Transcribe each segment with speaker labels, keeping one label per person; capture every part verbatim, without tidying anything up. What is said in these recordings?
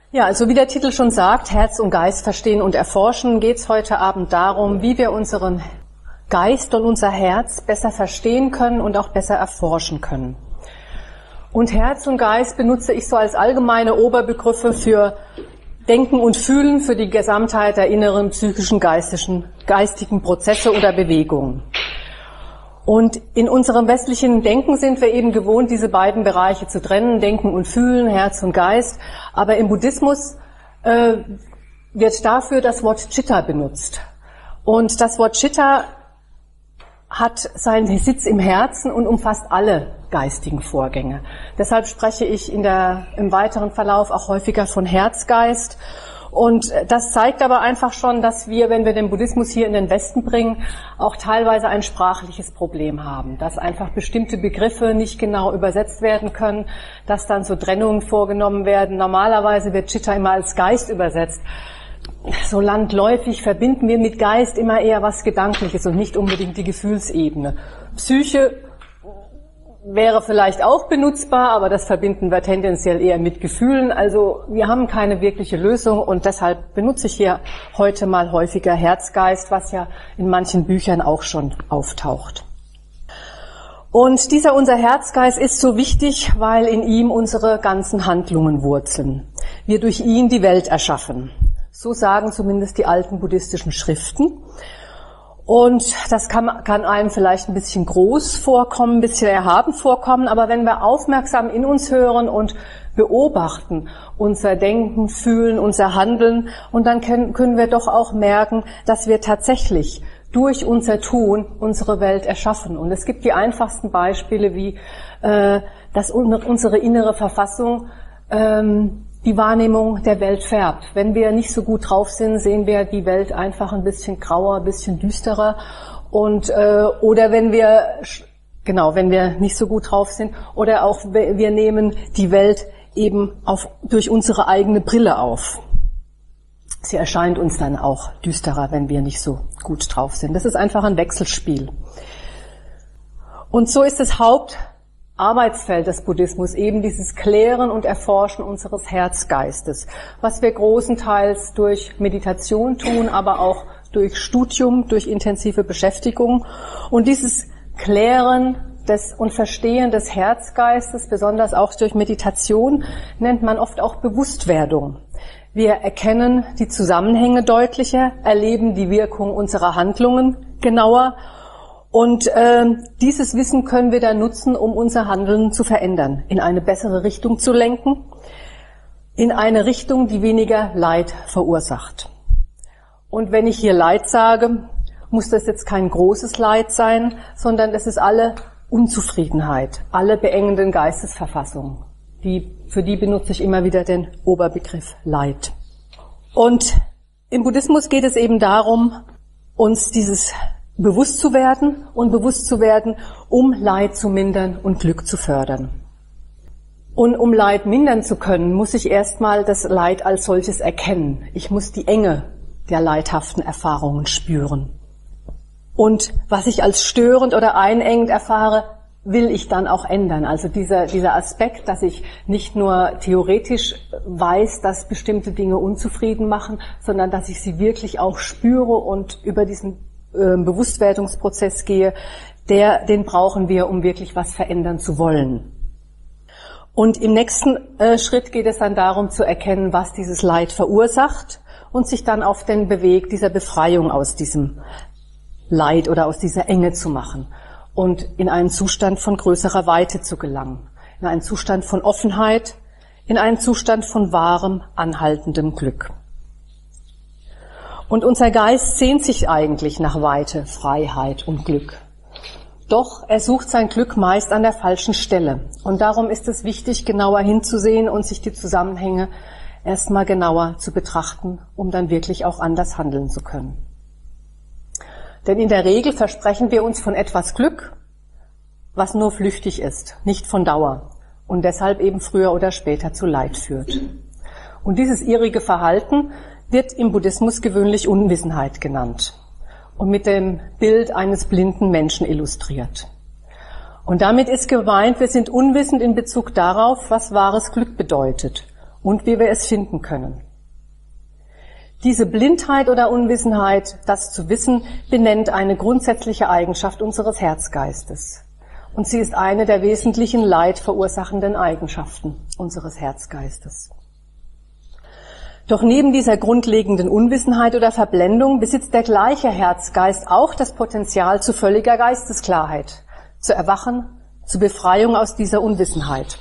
Speaker 1: Ja, also wie der Titel schon sagt, Herz und Geist verstehen und erforschen, geht es heute Abend darum, wie wir unseren Geist und unser Herz besser verstehen können und auch besser erforschen können. Und Herz und Geist benutze ich so als allgemeine Oberbegriffe für Denken und Fühlen, für die Gesamtheit der inneren psychischen, geistischen, geistigen Prozesse oder Bewegungen. Und in unserem westlichen Denken sind wir eben gewohnt, diese beiden Bereiche zu trennen, Denken und Fühlen, Herz und Geist. Aber im Buddhismus äh, wird dafür das Wort Chitta benutzt. Und das Wort Chitta hat seinen Sitz im Herzen und umfasst alle geistigen Vorgänge. Deshalb spreche ich in der, im weiteren Verlauf auch häufiger von Herzgeist. Und das zeigt aber einfach schon, dass wir, wenn wir den Buddhismus hier in den Westen bringen, auch teilweise ein sprachliches Problem haben. Dass einfach bestimmte Begriffe nicht genau übersetzt werden können, dass dann so Trennungen vorgenommen werden. Normalerweise wird Chitta immer als Geist übersetzt. So landläufig verbinden wir mit Geist immer eher was Gedankliches und nicht unbedingt die Gefühlsebene. Psyche wäre vielleicht auch benutzbar, aber das verbinden wir tendenziell eher mit Gefühlen. Also wir haben keine wirkliche Lösung und deshalb benutze ich hier heute mal häufiger Herzgeist, was ja in manchen Büchern auch schon auftaucht. Und dieser unser Herzgeist ist so wichtig, weil in ihm unsere ganzen Handlungen wurzeln. Wir durch ihn die Welt erschaffen. So sagen zumindest die alten buddhistischen Schriften. Und das kann, kann einem vielleicht ein bisschen groß vorkommen, ein bisschen erhaben vorkommen, aber wenn wir aufmerksam in uns hören und beobachten, unser Denken, Fühlen, unser Handeln, und dann können, können wir doch auch merken, dass wir tatsächlich durch unser Tun unsere Welt erschaffen. Und es gibt die einfachsten Beispiele, wie äh, dass unsere innere Verfassung ähm, die Wahrnehmung der Welt färbt. Wenn wir nicht so gut drauf sind, sehen wir die Welt einfach ein bisschen grauer, ein bisschen düsterer. Und äh, oder wenn wir genau, wenn wir nicht so gut drauf sind, oder auch wir nehmen die Welt eben auf durch unsere eigene Brille auf. Sie erscheint uns dann auch düsterer, wenn wir nicht so gut drauf sind. Das ist einfach ein Wechselspiel. Und so ist das Haupt Arbeitsfeld des Buddhismus eben dieses Klären und Erforschen unseres Herzgeistes, was wir großenteils durch Meditation tun, aber auch durch Studium, durch intensive Beschäftigung. Und dieses Klären des und Verstehen des Herzgeistes, besonders auch durch Meditation, nennt man oft auch Bewusstwerdung. Wir erkennen die Zusammenhänge deutlicher, erleben die Wirkung unserer Handlungen genauer. Und äh, dieses Wissen können wir dann nutzen, um unser Handeln zu verändern, in eine bessere Richtung zu lenken, in eine Richtung, die weniger Leid verursacht. Und wenn ich hier Leid sage, muss das jetzt kein großes Leid sein, sondern es ist alle Unzufriedenheit, alle beengenden Geistesverfassungen. Die, für die benutze ich immer wieder den Oberbegriff Leid. Und im Buddhismus geht es eben darum, uns dieses bewusst zu werden und bewusst zu werden, um Leid zu mindern und Glück zu fördern. Und um Leid mindern zu können, muss ich erstmal das Leid als solches erkennen. Ich muss die Enge der leidhaften Erfahrungen spüren. Und was ich als störend oder einengend erfahre, will ich dann auch ändern. Also dieser, dieser Aspekt, dass ich nicht nur theoretisch weiß, dass bestimmte Dinge unzufrieden machen, sondern dass ich sie wirklich auch spüre und über diesen Bewusstwerdungsprozess gehe, der, den brauchen wir, um wirklich was verändern zu wollen. Und im nächsten äh, Schritt geht es dann darum zu erkennen, was dieses Leid verursacht und sich dann auf den Weg dieser Befreiung aus diesem Leid oder aus dieser Enge zu machen und in einen Zustand von größerer Weite zu gelangen, in einen Zustand von Offenheit, in einen Zustand von wahrem, anhaltendem Glück. Und unser Geist sehnt sich eigentlich nach Weite, Freiheit und Glück. Doch er sucht sein Glück meist an der falschen Stelle. Und darum ist es wichtig, genauer hinzusehen und sich die Zusammenhänge erstmal genauer zu betrachten, um dann wirklich auch anders handeln zu können. Denn in der Regel versprechen wir uns von etwas Glück, was nur flüchtig ist, nicht von Dauer und deshalb eben früher oder später zu Leid führt. Und dieses irrige Verhalten wird im Buddhismus gewöhnlich Unwissenheit genannt und mit dem Bild eines blinden Menschen illustriert. Und damit ist gemeint, wir sind unwissend in Bezug darauf, was wahres Glück bedeutet und wie wir es finden können. Diese Blindheit oder Unwissenheit, das zu wissen, benennt eine grundsätzliche Eigenschaft unseres Herzgeistes. Und sie ist eine der wesentlichen leidverursachenden Eigenschaften unseres Herzgeistes. Doch neben dieser grundlegenden Unwissenheit oder Verblendung besitzt der gleiche Herzgeist auch das Potenzial zu völliger Geistesklarheit, zu Erwachen, zu Befreiung aus dieser Unwissenheit.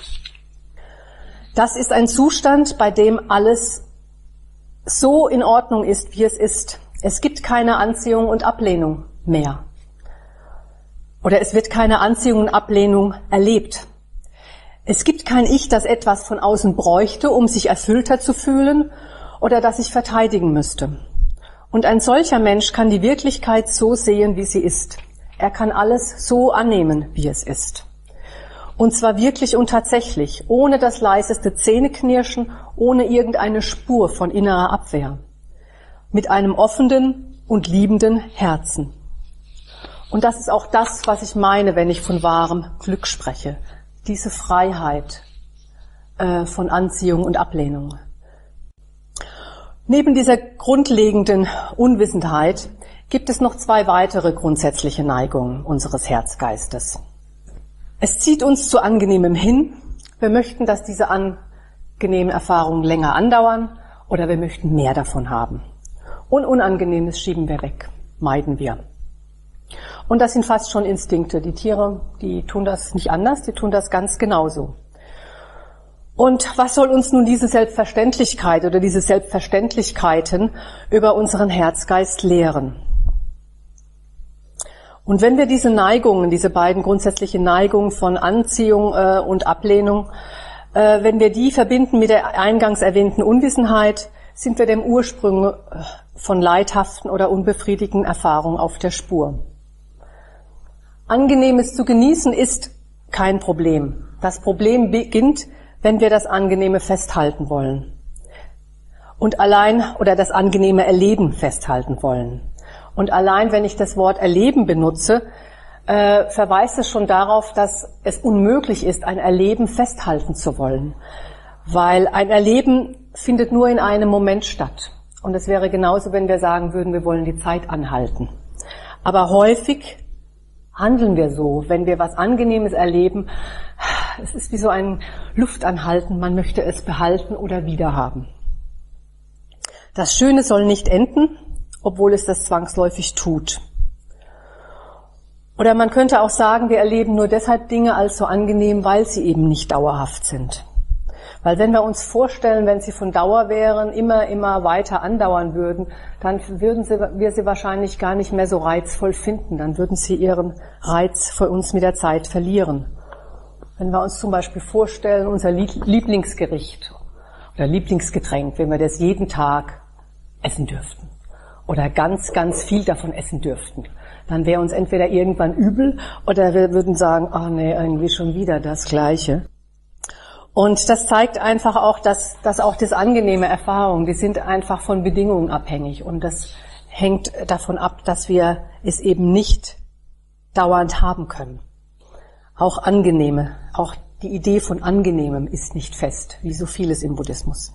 Speaker 1: Das ist ein Zustand, bei dem alles so in Ordnung ist, wie es ist. Es gibt keine Anziehung und Ablehnung mehr. Oder es wird keine Anziehung und Ablehnung erlebt. Es gibt kein Ich, das etwas von außen bräuchte, um sich erfüllter zu fühlen oder das sich verteidigen müsste. Und ein solcher Mensch kann die Wirklichkeit so sehen, wie sie ist. Er kann alles so annehmen, wie es ist. Und zwar wirklich und tatsächlich, ohne das leiseste Zähneknirschen, ohne irgendeine Spur von innerer Abwehr. Mit einem offenen und liebenden Herzen. Und das ist auch das, was ich meine, wenn ich von wahrem Glück spreche. Diese Freiheit äh, von Anziehung und Ablehnung. Neben dieser grundlegenden Unwissenheit gibt es noch zwei weitere grundsätzliche Neigungen unseres Herzgeistes. Es zieht uns zu Angenehmem hin. Wir möchten, dass diese angenehmen Erfahrungen länger andauern oder wir möchten mehr davon haben. Und Unangenehmes schieben wir weg, meiden wir. Und das sind fast schon Instinkte. Die Tiere, die tun das nicht anders, die tun das ganz genauso. Und was soll uns nun diese Selbstverständlichkeit oder diese Selbstverständlichkeiten über unseren Herzgeist lehren? Und wenn wir diese Neigungen, diese beiden grundsätzlichen Neigungen von Anziehung äh, und Ablehnung, äh, wenn wir die verbinden mit der eingangs erwähnten Unwissenheit, sind wir dem Ursprung von leidhaften oder unbefriedigenden Erfahrungen auf der Spur. Angenehmes zu genießen ist kein Problem. Das Problem beginnt, wenn wir das Angenehme festhalten wollen. Und allein, oder das angenehme Erleben festhalten wollen. Und allein, wenn ich das Wort Erleben benutze, äh, verweist es schon darauf, dass es unmöglich ist, ein Erleben festhalten zu wollen. Weil ein Erleben findet nur in einem Moment statt. Und es wäre genauso, wenn wir sagen würden, wir wollen die Zeit anhalten. Aber häufig handeln wir so, wenn wir was Angenehmes erleben. Es ist wie so ein Luftanhalten, man möchte es behalten oder wiederhaben. Das Schöne soll nicht enden, obwohl es das zwangsläufig tut. Oder man könnte auch sagen, wir erleben nur deshalb Dinge als so angenehm, weil sie eben nicht dauerhaft sind. Weil wenn wir uns vorstellen, wenn sie von Dauer wären, immer, immer weiter andauern würden, dann würden sie, wir sie wahrscheinlich gar nicht mehr so reizvoll finden. Dann würden sie ihren Reiz für uns mit der Zeit verlieren. Wenn wir uns zum Beispiel vorstellen, unser Lieblingsgericht oder Lieblingsgetränk, wenn wir das jeden Tag essen dürften oder ganz, ganz viel davon essen dürften, dann wäre uns entweder irgendwann übel oder wir würden sagen, ach nee, irgendwie schon wieder das Gleiche. Und das zeigt einfach auch, dass, dass auch das angenehme Erfahrungen, die sind einfach von Bedingungen abhängig. Und das hängt davon ab, dass wir es eben nicht dauernd haben können. Auch angenehme, auch die Idee von Angenehmem ist nicht fest, wie so vieles im Buddhismus.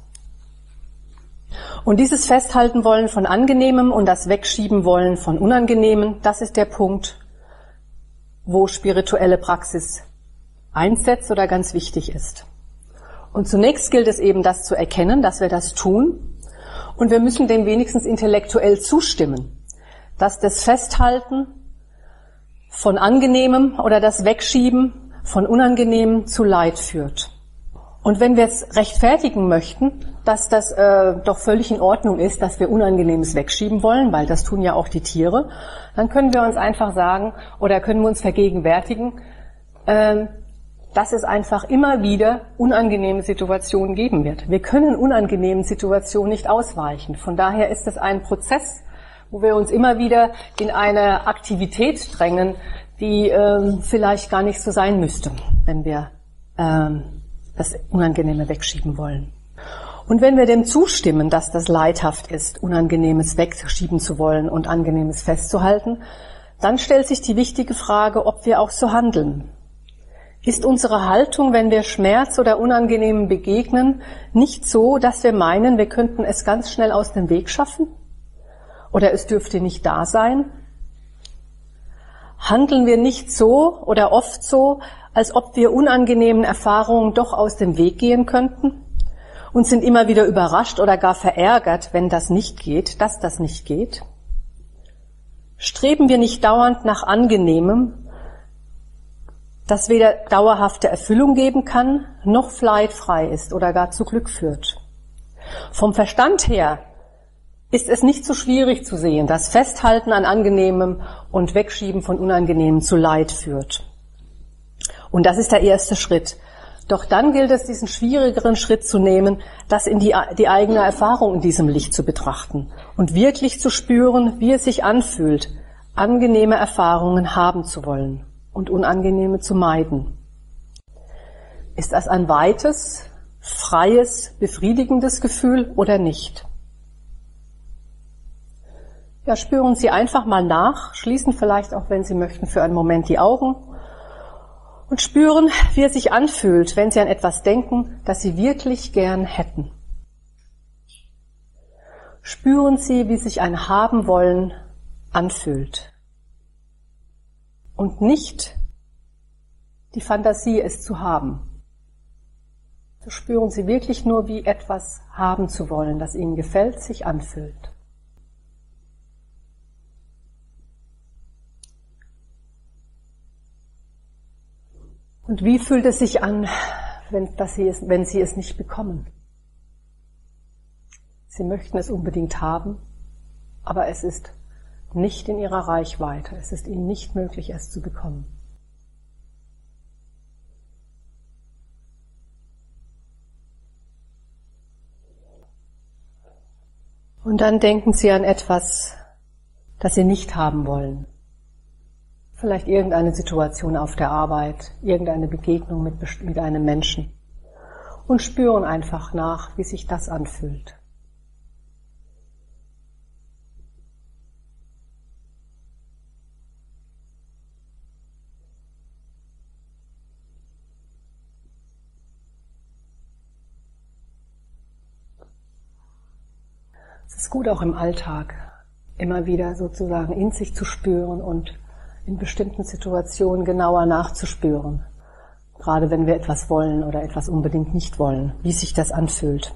Speaker 1: Und dieses Festhalten wollen von Angenehmem und das Wegschieben wollen von Unangenehmem, das ist der Punkt, wo spirituelle Praxis einsetzt oder ganz wichtig ist. Und zunächst gilt es eben, das zu erkennen, dass wir das tun. Und wir müssen dem wenigstens intellektuell zustimmen, dass das Festhalten von Angenehmem oder das Wegschieben von Unangenehmem zu Leid führt. Und wenn wir es rechtfertigen möchten, dass das äh, doch völlig in Ordnung ist, dass wir Unangenehmes wegschieben wollen, weil das tun ja auch die Tiere, dann können wir uns einfach sagen oder können wir uns vergegenwärtigen, äh, dass es einfach immer wieder unangenehme Situationen geben wird. Wir können unangenehmen Situationen nicht ausweichen. Von daher ist es ein Prozess, wo wir uns immer wieder in eine Aktivität drängen, die ähm, vielleicht gar nicht so sein müsste, wenn wir ähm, das Unangenehme wegschieben wollen. Und wenn wir dem zustimmen, dass das leidhaft ist, Unangenehmes wegschieben zu wollen und Angenehmes festzuhalten, dann stellt sich die wichtige Frage, ob wir auch so handeln. Ist unsere Haltung, wenn wir Schmerz oder Unangenehmen begegnen, nicht so, dass wir meinen, wir könnten es ganz schnell aus dem Weg schaffen? Oder es dürfte nicht da sein? Handeln wir nicht so oder oft so, als ob wir unangenehmen Erfahrungen doch aus dem Weg gehen könnten? Und sind immer wieder überrascht oder gar verärgert, wenn das nicht geht, dass das nicht geht? Streben wir nicht dauernd nach Angenehmem, das weder dauerhafte Erfüllung geben kann, noch leidfrei ist oder gar zu Glück führt? Vom Verstand her ist es nicht so schwierig zu sehen, dass Festhalten an Angenehmem und Wegschieben von Unangenehmem zu Leid führt. Und das ist der erste Schritt. Doch dann gilt es, diesen schwierigeren Schritt zu nehmen, das in die, die eigene Erfahrung in diesem Licht zu betrachten und wirklich zu spüren, wie es sich anfühlt, angenehme Erfahrungen haben zu wollen und unangenehme zu meiden. Ist das ein weites, freies, befriedigendes Gefühl oder nicht? Ja, spüren Sie einfach mal nach, schließen vielleicht auch, wenn Sie möchten, für einen Moment die Augen und spüren, wie es sich anfühlt, wenn Sie an etwas denken, das Sie wirklich gern hätten. Spüren Sie, wie sich ein Haben wollen anfühlt. Und nicht die Fantasie, es zu haben. So spüren Sie wirklich nur, wie etwas haben zu wollen, das Ihnen gefällt, sich anfühlt. Und wie fühlt es sich an, wenn, dass Sie es, wenn Sie es nicht bekommen? Sie möchten es unbedingt haben, aber es ist nicht in Ihrer Reichweite. Es ist Ihnen nicht möglich, es zu bekommen. Und dann denken Sie an etwas, das Sie nicht haben wollen. Vielleicht irgendeine Situation auf der Arbeit, irgendeine Begegnung mit, mit einem Menschen. Und spüren einfach nach, wie sich das anfühlt. Es ist gut, auch im Alltag immer wieder sozusagen in sich zu spüren und in bestimmten Situationen genauer nachzuspüren. Gerade wenn wir etwas wollen oder etwas unbedingt nicht wollen, wie sich das anfühlt.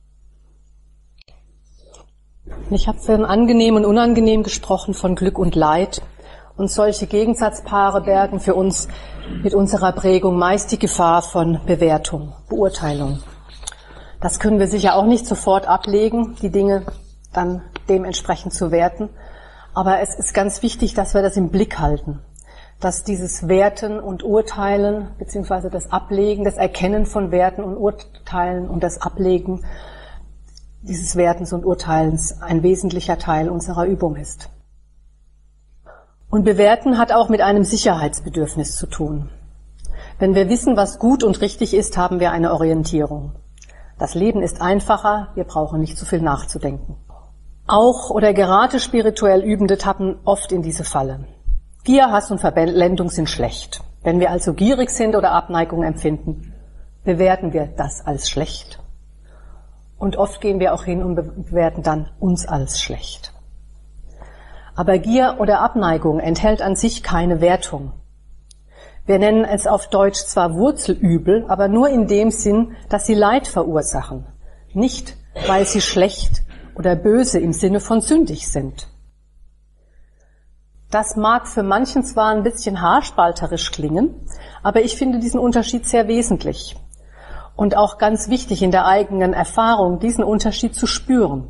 Speaker 1: Ich habe von angenehm und unangenehm gesprochen, von Glück und Leid. Und solche Gegensatzpaare bergen für uns mit unserer Prägung meist die Gefahr von Bewertung, Beurteilung. Das können wir sicher auch nicht sofort ablegen, die Dinge dann dementsprechend zu werten. Aber es ist ganz wichtig, dass wir das im Blick halten, dass dieses Werten und Urteilen, beziehungsweise das Ablegen, das Erkennen von Werten und Urteilen und das Ablegen dieses Wertens und Urteilens ein wesentlicher Teil unserer Übung ist. Und Bewerten hat auch mit einem Sicherheitsbedürfnis zu tun. Wenn wir wissen, was gut und richtig ist, haben wir eine Orientierung. Das Leben ist einfacher, wir brauchen nicht so viel nachzudenken. Auch oder gerade spirituell Übende tappen oft in diese Falle. Gier, Hass und Verblendung sind schlecht. Wenn wir also gierig sind oder Abneigung empfinden, bewerten wir das als schlecht. Und oft gehen wir auch hin und bewerten dann uns als schlecht. Aber Gier oder Abneigung enthält an sich keine Wertung. Wir nennen es auf Deutsch zwar Wurzelübel, aber nur in dem Sinn, dass sie Leid verursachen. Nicht, weil sie schlecht oder böse im Sinne von sündig sind. Das mag für manchen zwar ein bisschen haarspalterisch klingen, aber ich finde diesen Unterschied sehr wesentlich und auch ganz wichtig in der eigenen Erfahrung, diesen Unterschied zu spüren.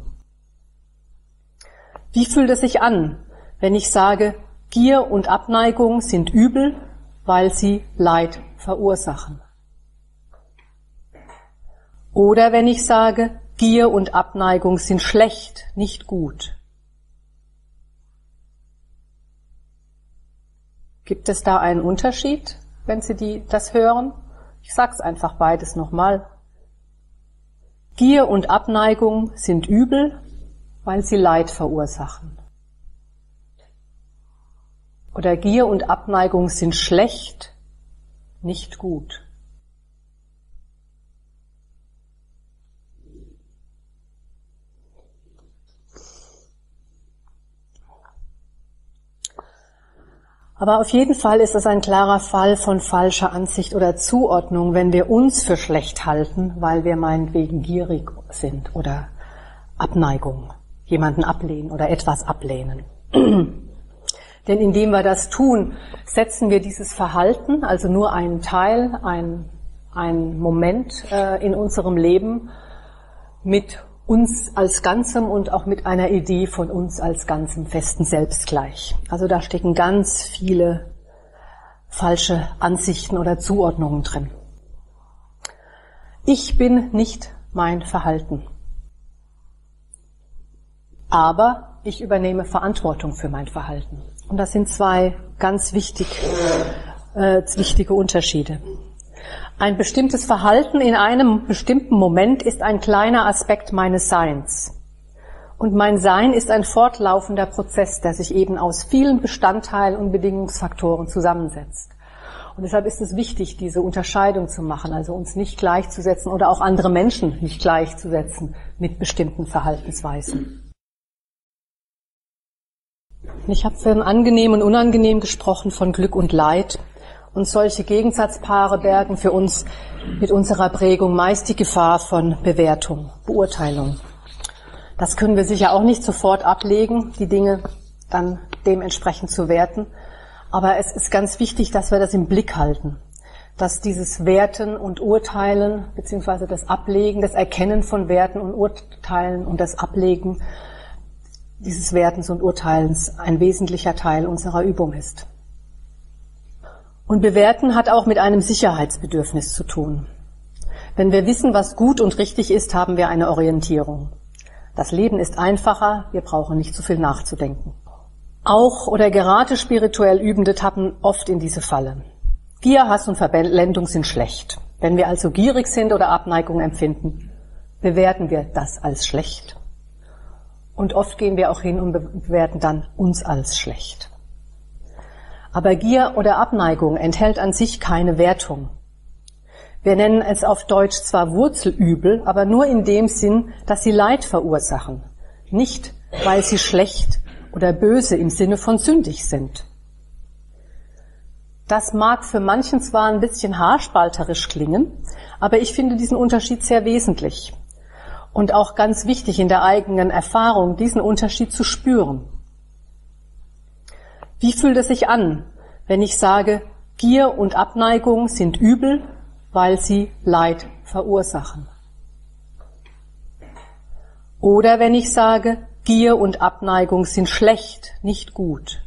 Speaker 1: Wie fühlt es sich an, wenn ich sage, Gier und Abneigung sind übel, weil sie Leid verursachen? Oder wenn ich sage, Gier und Abneigung sind schlecht, nicht gut. Gibt es da einen Unterschied, wenn Sie die, das hören? Ich sag's einfach beides nochmal. Gier und Abneigung sind übel, weil sie Leid verursachen. Oder Gier und Abneigung sind schlecht, nicht gut. Aber auf jeden Fall ist es ein klarer Fall von falscher Ansicht oder Zuordnung, wenn wir uns für schlecht halten, weil wir meinetwegen gierig sind oder Abneigung, jemanden ablehnen oder etwas ablehnen. Denn indem wir das tun, setzen wir dieses Verhalten, also nur einen Teil, ein, ein Moment äh, in unserem Leben mit uns als Ganzem und auch mit einer Idee von uns als Ganzem festen Selbst gleich. Also da stecken ganz viele falsche Ansichten oder Zuordnungen drin. Ich bin nicht mein Verhalten. Aber ich übernehme Verantwortung für mein Verhalten. Und das sind zwei ganz wichtig, äh, wichtige Unterschiede. Ein bestimmtes Verhalten in einem bestimmten Moment ist ein kleiner Aspekt meines Seins. Und mein Sein ist ein fortlaufender Prozess, der sich eben aus vielen Bestandteilen und Bedingungsfaktoren zusammensetzt. Und deshalb ist es wichtig, diese Unterscheidung zu machen, also uns nicht gleichzusetzen oder auch andere Menschen nicht gleichzusetzen mit bestimmten Verhaltensweisen. Ich habe für angenehm und unangenehm gesprochen, von Glück und Leid. Und solche Gegensatzpaare bergen für uns mit unserer Prägung meist die Gefahr von Bewertung, Beurteilung. Das können wir sicher auch nicht sofort ablegen, die Dinge dann dementsprechend zu werten. Aber es ist ganz wichtig, dass wir das im Blick halten, dass dieses Werten und Urteilen, beziehungsweise das Ablegen, das Erkennen von Werten und Urteilen und das Ablegen dieses Wertens und Urteilens ein wesentlicher Teil unserer Übung ist. Und Bewerten hat auch mit einem Sicherheitsbedürfnis zu tun. Wenn wir wissen, was gut und richtig ist, haben wir eine Orientierung. Das Leben ist einfacher, wir brauchen nicht so viel nachzudenken. Auch oder gerade spirituell Übende tappen oft in diese Falle. Gier, Hass und Verblendung sind schlecht. Wenn wir also gierig sind oder Abneigung empfinden, bewerten wir das als schlecht. Und oft gehen wir auch hin und bewerten dann uns als schlecht. Aber Gier oder Abneigung enthält an sich keine Wertung. Wir nennen es auf Deutsch zwar Wurzelübel, aber nur in dem Sinn, dass sie Leid verursachen, nicht weil sie schlecht oder böse im Sinne von sündig sind. Das mag für manchen zwar ein bisschen haarspalterisch klingen, aber ich finde diesen Unterschied sehr wesentlich und auch ganz wichtig in der eigenen Erfahrung, diesen Unterschied zu spüren. Wie fühlt es sich an, wenn ich sage, Gier und Abneigung sind übel, weil sie Leid verursachen? Oder wenn ich sage, Gier und Abneigung sind schlecht, nicht gut?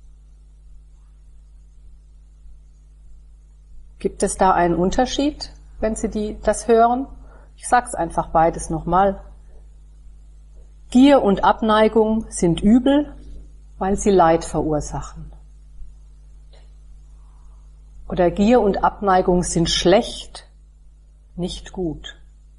Speaker 1: Gibt es da einen Unterschied, wenn Sie die, das hören? Ich sage es einfach beides nochmal. Gier und Abneigung sind übel, weil sie Leid verursachen. Oder Gier und Abneigung sind schlecht, nicht gut.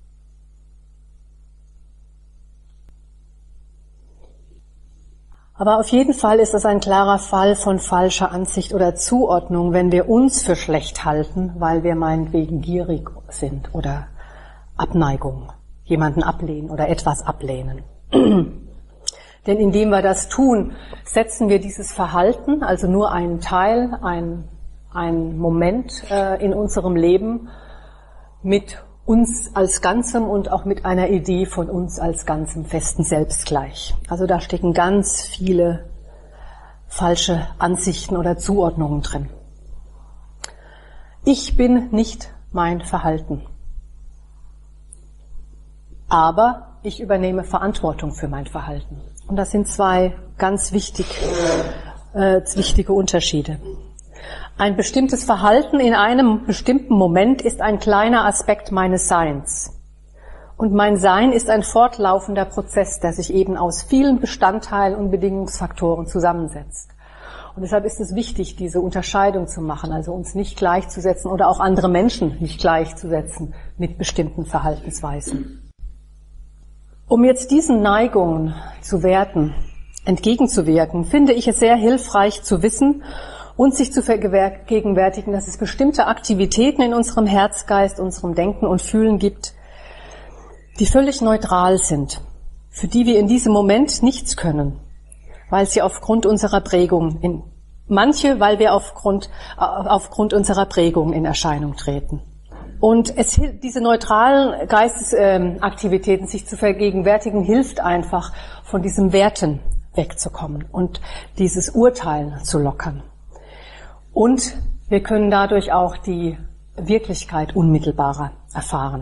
Speaker 1: Aber auf jeden Fall ist es ein klarer Fall von falscher Ansicht oder Zuordnung, wenn wir uns für schlecht halten, weil wir meinetwegen gierig sind oder Abneigung, jemanden ablehnen oder etwas ablehnen. Denn indem wir das tun, setzen wir dieses Verhalten, also nur einen Teil, ein, ein Moment äh, in unserem Leben mit uns als Ganzem und auch mit einer Idee von uns als Ganzem festen Selbst gleich. Also da stecken ganz viele falsche Ansichten oder Zuordnungen drin. Ich bin nicht mein Verhalten. Aber ich übernehme Verantwortung für mein Verhalten. Und das sind zwei ganz wichtig, äh, wichtige Unterschiede. Ein bestimmtes Verhalten in einem bestimmten Moment ist ein kleiner Aspekt meines Seins. Und mein Sein ist ein fortlaufender Prozess, der sich eben aus vielen Bestandteilen und Bedingungsfaktoren zusammensetzt. Und deshalb ist es wichtig, diese Unterscheidung zu machen, also uns nicht gleichzusetzen oder auch andere Menschen nicht gleichzusetzen mit bestimmten Verhaltensweisen. Um jetzt diesen Neigungen zu werten, entgegenzuwirken, finde ich es sehr hilfreich zu wissen, und sich zu vergegenwärtigen, dass es bestimmte Aktivitäten in unserem Herzgeist, unserem Denken und Fühlen gibt, die völlig neutral sind, für die wir in diesem Moment nichts können, weil sie aufgrund unserer Prägung, in, manche, weil wir aufgrund, aufgrund unserer Prägung in Erscheinung treten. Und es, diese neutralen Geistesaktivitäten sich zu vergegenwärtigen, hilft einfach, von diesem Werten wegzukommen und dieses Urteilen zu lockern. Und wir können dadurch auch die Wirklichkeit unmittelbarer erfahren.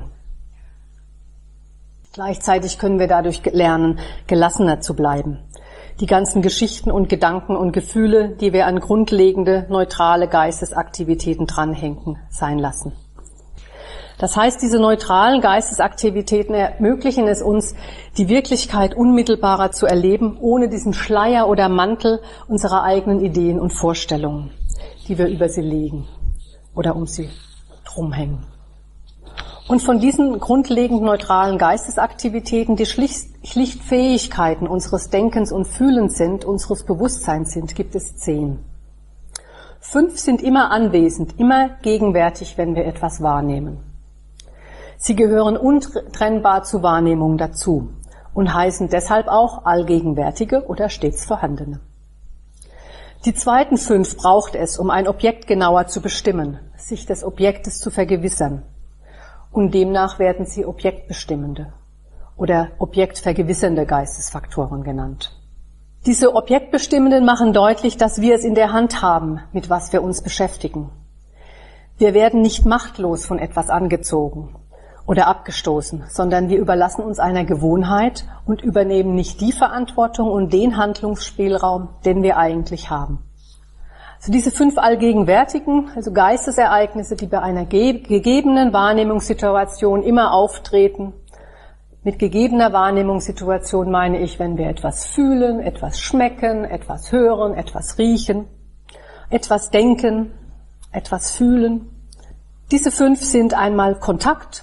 Speaker 1: Gleichzeitig können wir dadurch lernen, gelassener zu bleiben. Die ganzen Geschichten und Gedanken und Gefühle, die wir an grundlegende, neutrale Geistesaktivitäten dranhängen, sein lassen. Das heißt, diese neutralen Geistesaktivitäten ermöglichen es uns, die Wirklichkeit unmittelbarer zu erleben, ohne diesen Schleier oder Mantel unserer eigenen Ideen und Vorstellungen, die wir über sie legen oder um sie drumhängen. Und von diesen grundlegend neutralen Geistesaktivitäten, die schlicht, schlicht Fähigkeiten unseres Denkens und Fühlens sind, unseres Bewusstseins sind, gibt es zehn. Fünf sind immer anwesend, immer gegenwärtig, wenn wir etwas wahrnehmen. Sie gehören untrennbar zur Wahrnehmung dazu und heißen deshalb auch allgegenwärtige oder stets vorhandene. Die zweiten fünf braucht es, um ein Objekt genauer zu bestimmen, sich des Objektes zu vergewissern. Und demnach werden sie objektbestimmende oder objektvergewissernde Geistesfaktoren genannt. Diese Objektbestimmenden machen deutlich, dass wir es in der Hand haben, mit was wir uns beschäftigen. Wir werden nicht machtlos von etwas angezogen oder abgestoßen, sondern wir überlassen uns einer Gewohnheit und übernehmen nicht die Verantwortung und den Handlungsspielraum, den wir eigentlich haben. Also diese fünf allgegenwärtigen, also Geistesereignisse, die bei einer ge- gegebenen Wahrnehmungssituation immer auftreten. Mit gegebener Wahrnehmungssituation meine ich, wenn wir etwas fühlen, etwas schmecken, etwas hören, etwas riechen, etwas denken, etwas fühlen. Diese fünf sind einmal Kontakt,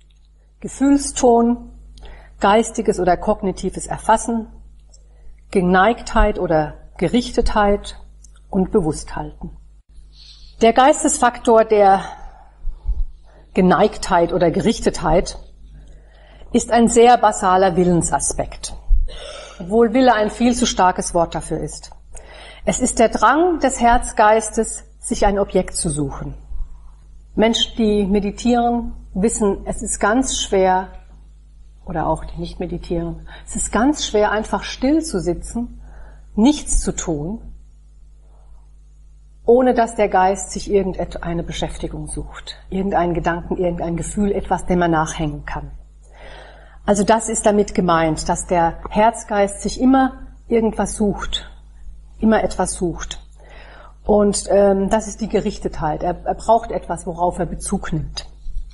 Speaker 1: Gefühlston, geistiges oder kognitives Erfassen, Geneigtheit oder Gerichtetheit und Bewussthalten. Der Geistesfaktor der Geneigtheit oder Gerichtetheit ist ein sehr basaler Willensaspekt, obwohl Wille ein viel zu starkes Wort dafür ist. Es ist der Drang des Herzgeistes, sich ein Objekt zu suchen. Menschen, die meditieren, wissen, es ist ganz schwer, oder auch die nicht meditieren, es ist ganz schwer, einfach still zu sitzen, nichts zu tun, ohne dass der Geist sich irgendeine Beschäftigung sucht, irgendeinen Gedanken, irgendein Gefühl, etwas, dem man nachhängen kann. Also das ist damit gemeint, dass der Herzgeist sich immer irgendwas sucht, immer etwas sucht. Und ähm, das ist die Gerichtetheit. Er, er braucht etwas, worauf er Bezug nimmt.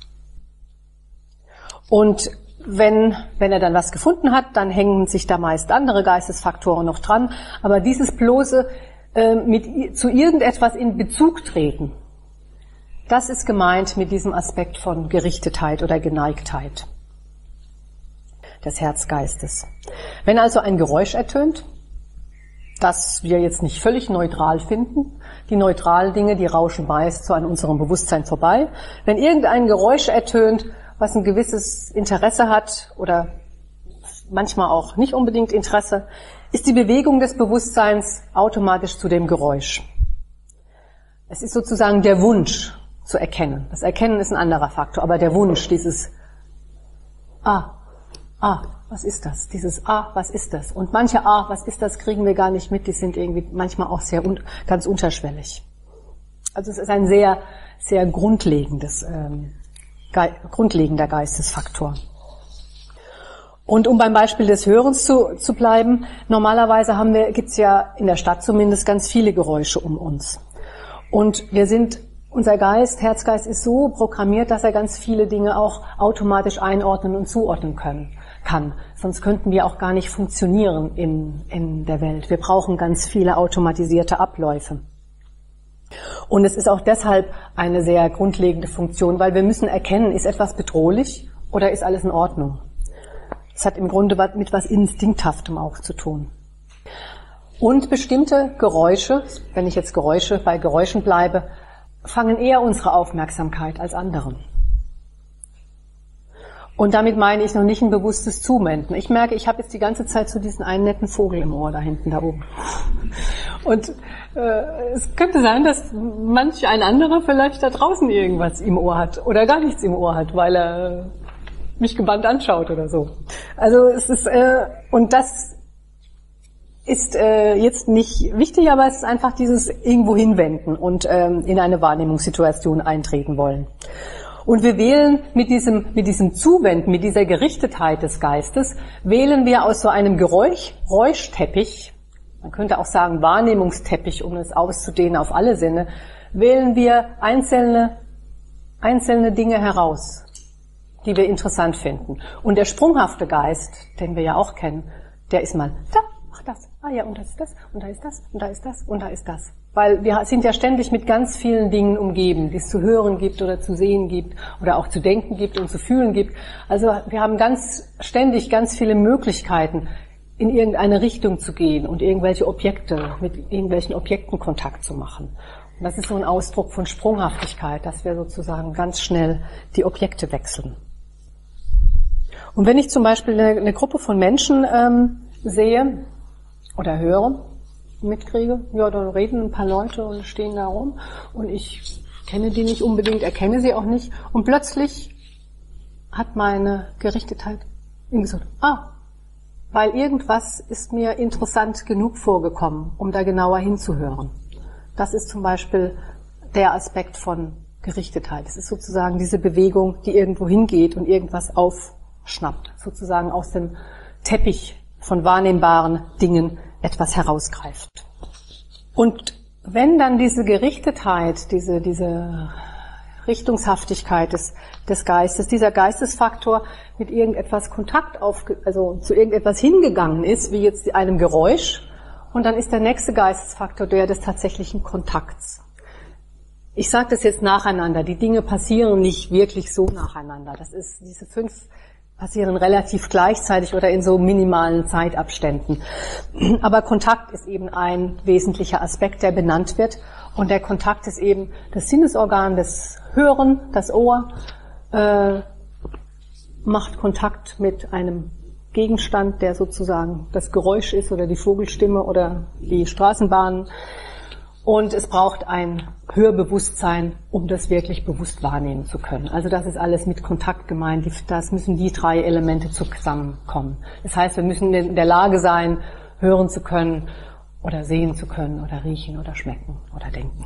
Speaker 1: Und wenn, wenn er dann was gefunden hat, dann hängen sich da meist andere Geistesfaktoren noch dran. Aber dieses bloße äh, mit zu irgendetwas in Bezug treten, das ist gemeint mit diesem Aspekt von Gerichtetheit oder Geneigtheit des Herzgeistes. Wenn also ein Geräusch ertönt, das wir jetzt nicht völlig neutral finden, die neutralen Dinge, die rauschen meist so an unserem Bewusstsein vorbei. Wenn irgendein Geräusch ertönt, was ein gewisses Interesse hat oder manchmal auch nicht unbedingt Interesse, ist die Bewegung des Bewusstseins automatisch zu dem Geräusch. Es ist sozusagen der Wunsch zu erkennen. Das Erkennen ist ein anderer Faktor, aber der Wunsch, dieses Ah, Ah, was ist das? Dieses Ah, was ist das? Und manche Ah, was ist das, kriegen wir gar nicht mit. Die sind irgendwie manchmal auch sehr un- ganz unterschwellig. Also es ist ein sehr, sehr grundlegendes, ähm, ge- grundlegender Geistesfaktor. Und um beim Beispiel des Hörens zu, zu bleiben, normalerweise haben wir, gibt's ja in der Stadt zumindest ganz viele Geräusche um uns. Und wir sind, unser Geist, Herzgeist ist so programmiert, dass er ganz viele Dinge auch automatisch einordnen und zuordnen können. kann. Sonst könnten wir auch gar nicht funktionieren in, in der Welt. Wir brauchen ganz viele automatisierte Abläufe. Und es ist auch deshalb eine sehr grundlegende Funktion, weil wir müssen erkennen, ist etwas bedrohlich oder ist alles in Ordnung. Es hat im Grunde mit was Instinkthaftem auch zu tun. Und bestimmte Geräusche, wenn ich jetzt Geräusche bei Geräuschen bleibe, fangen eher unsere Aufmerksamkeit als andere. Und damit meine ich noch nicht ein bewusstes Zuwenden. Ich merke, ich habe jetzt die ganze Zeit so diesen einen netten Vogel im Ohr da hinten, da oben. Und äh, es könnte sein, dass manch ein anderer vielleicht da draußen irgendwas im Ohr hat oder gar nichts im Ohr hat, weil er mich gebannt anschaut oder so. Also es ist, äh, und das ist äh, jetzt nicht wichtig, aber es ist einfach dieses irgendwo hinwenden und ähm, in eine Wahrnehmungssituation eintreten wollen. Und wir wählen mit diesem, mit diesem Zuwenden, mit dieser Gerichtetheit des Geistes, wählen wir aus so einem Geräusch, Geräuschteppich, man könnte auch sagen Wahrnehmungsteppich, um es auszudehnen auf alle Sinne, wählen wir einzelne, einzelne Dinge heraus, die wir interessant finden. Und der sprunghafte Geist, den wir ja auch kennen, der ist mal da, ach das, ah ja, und das ist das, und da ist das, und da ist das, und da ist das. Weil wir sind ja ständig mit ganz vielen Dingen umgeben, die es zu hören gibt oder zu sehen gibt oder auch zu denken gibt und zu fühlen gibt. Also wir haben ganz ständig ganz viele Möglichkeiten, in irgendeine Richtung zu gehen und irgendwelche Objekte, mit irgendwelchen Objekten Kontakt zu machen. Und das ist so ein Ausdruck von Sprunghaftigkeit, dass wir sozusagen ganz schnell die Objekte wechseln. Und wenn ich zum Beispiel eine, eine Gruppe von Menschen ähm, sehe oder höre, mitkriege, ja, da reden ein paar Leute und stehen da rum und ich kenne die nicht unbedingt, erkenne sie auch nicht und plötzlich hat meine Gerichtetheit gesagt, ah, weil irgendwas ist mir interessant genug vorgekommen, um da genauer hinzuhören. Das ist zum Beispiel der Aspekt von Gerichtetheit. Es ist sozusagen diese Bewegung, die irgendwo hingeht und irgendwas aufschnappt, sozusagen aus dem Teppich von wahrnehmbaren Dingen etwas herausgreift. Und wenn dann diese Gerichtetheit, diese, diese Richtungshaftigkeit des, des Geistes, dieser Geistesfaktor mit irgendetwas Kontakt auf, also zu irgendetwas hingegangen ist, wie jetzt einem Geräusch, und dann ist der nächste Geistesfaktor der des tatsächlichen Kontakts. Ich sage das jetzt nacheinander, die Dinge passieren nicht wirklich so nacheinander. Das ist, diese fünf passieren relativ gleichzeitig oder in so minimalen Zeitabständen. Aber Kontakt ist eben ein wesentlicher Aspekt, der benannt wird. Und der Kontakt ist eben das Sinnesorgan, das Hören, das Ohr, äh, macht Kontakt mit einem Gegenstand, der sozusagen das Geräusch ist oder die Vogelstimme oder die Straßenbahn. Und es braucht ein Hörbewusstsein, um das wirklich bewusst wahrnehmen zu können. Also das ist alles mit Kontakt gemeint. Das müssen die drei Elemente zusammenkommen. Das heißt, wir müssen in der Lage sein, hören zu können oder sehen zu können oder riechen oder schmecken oder denken.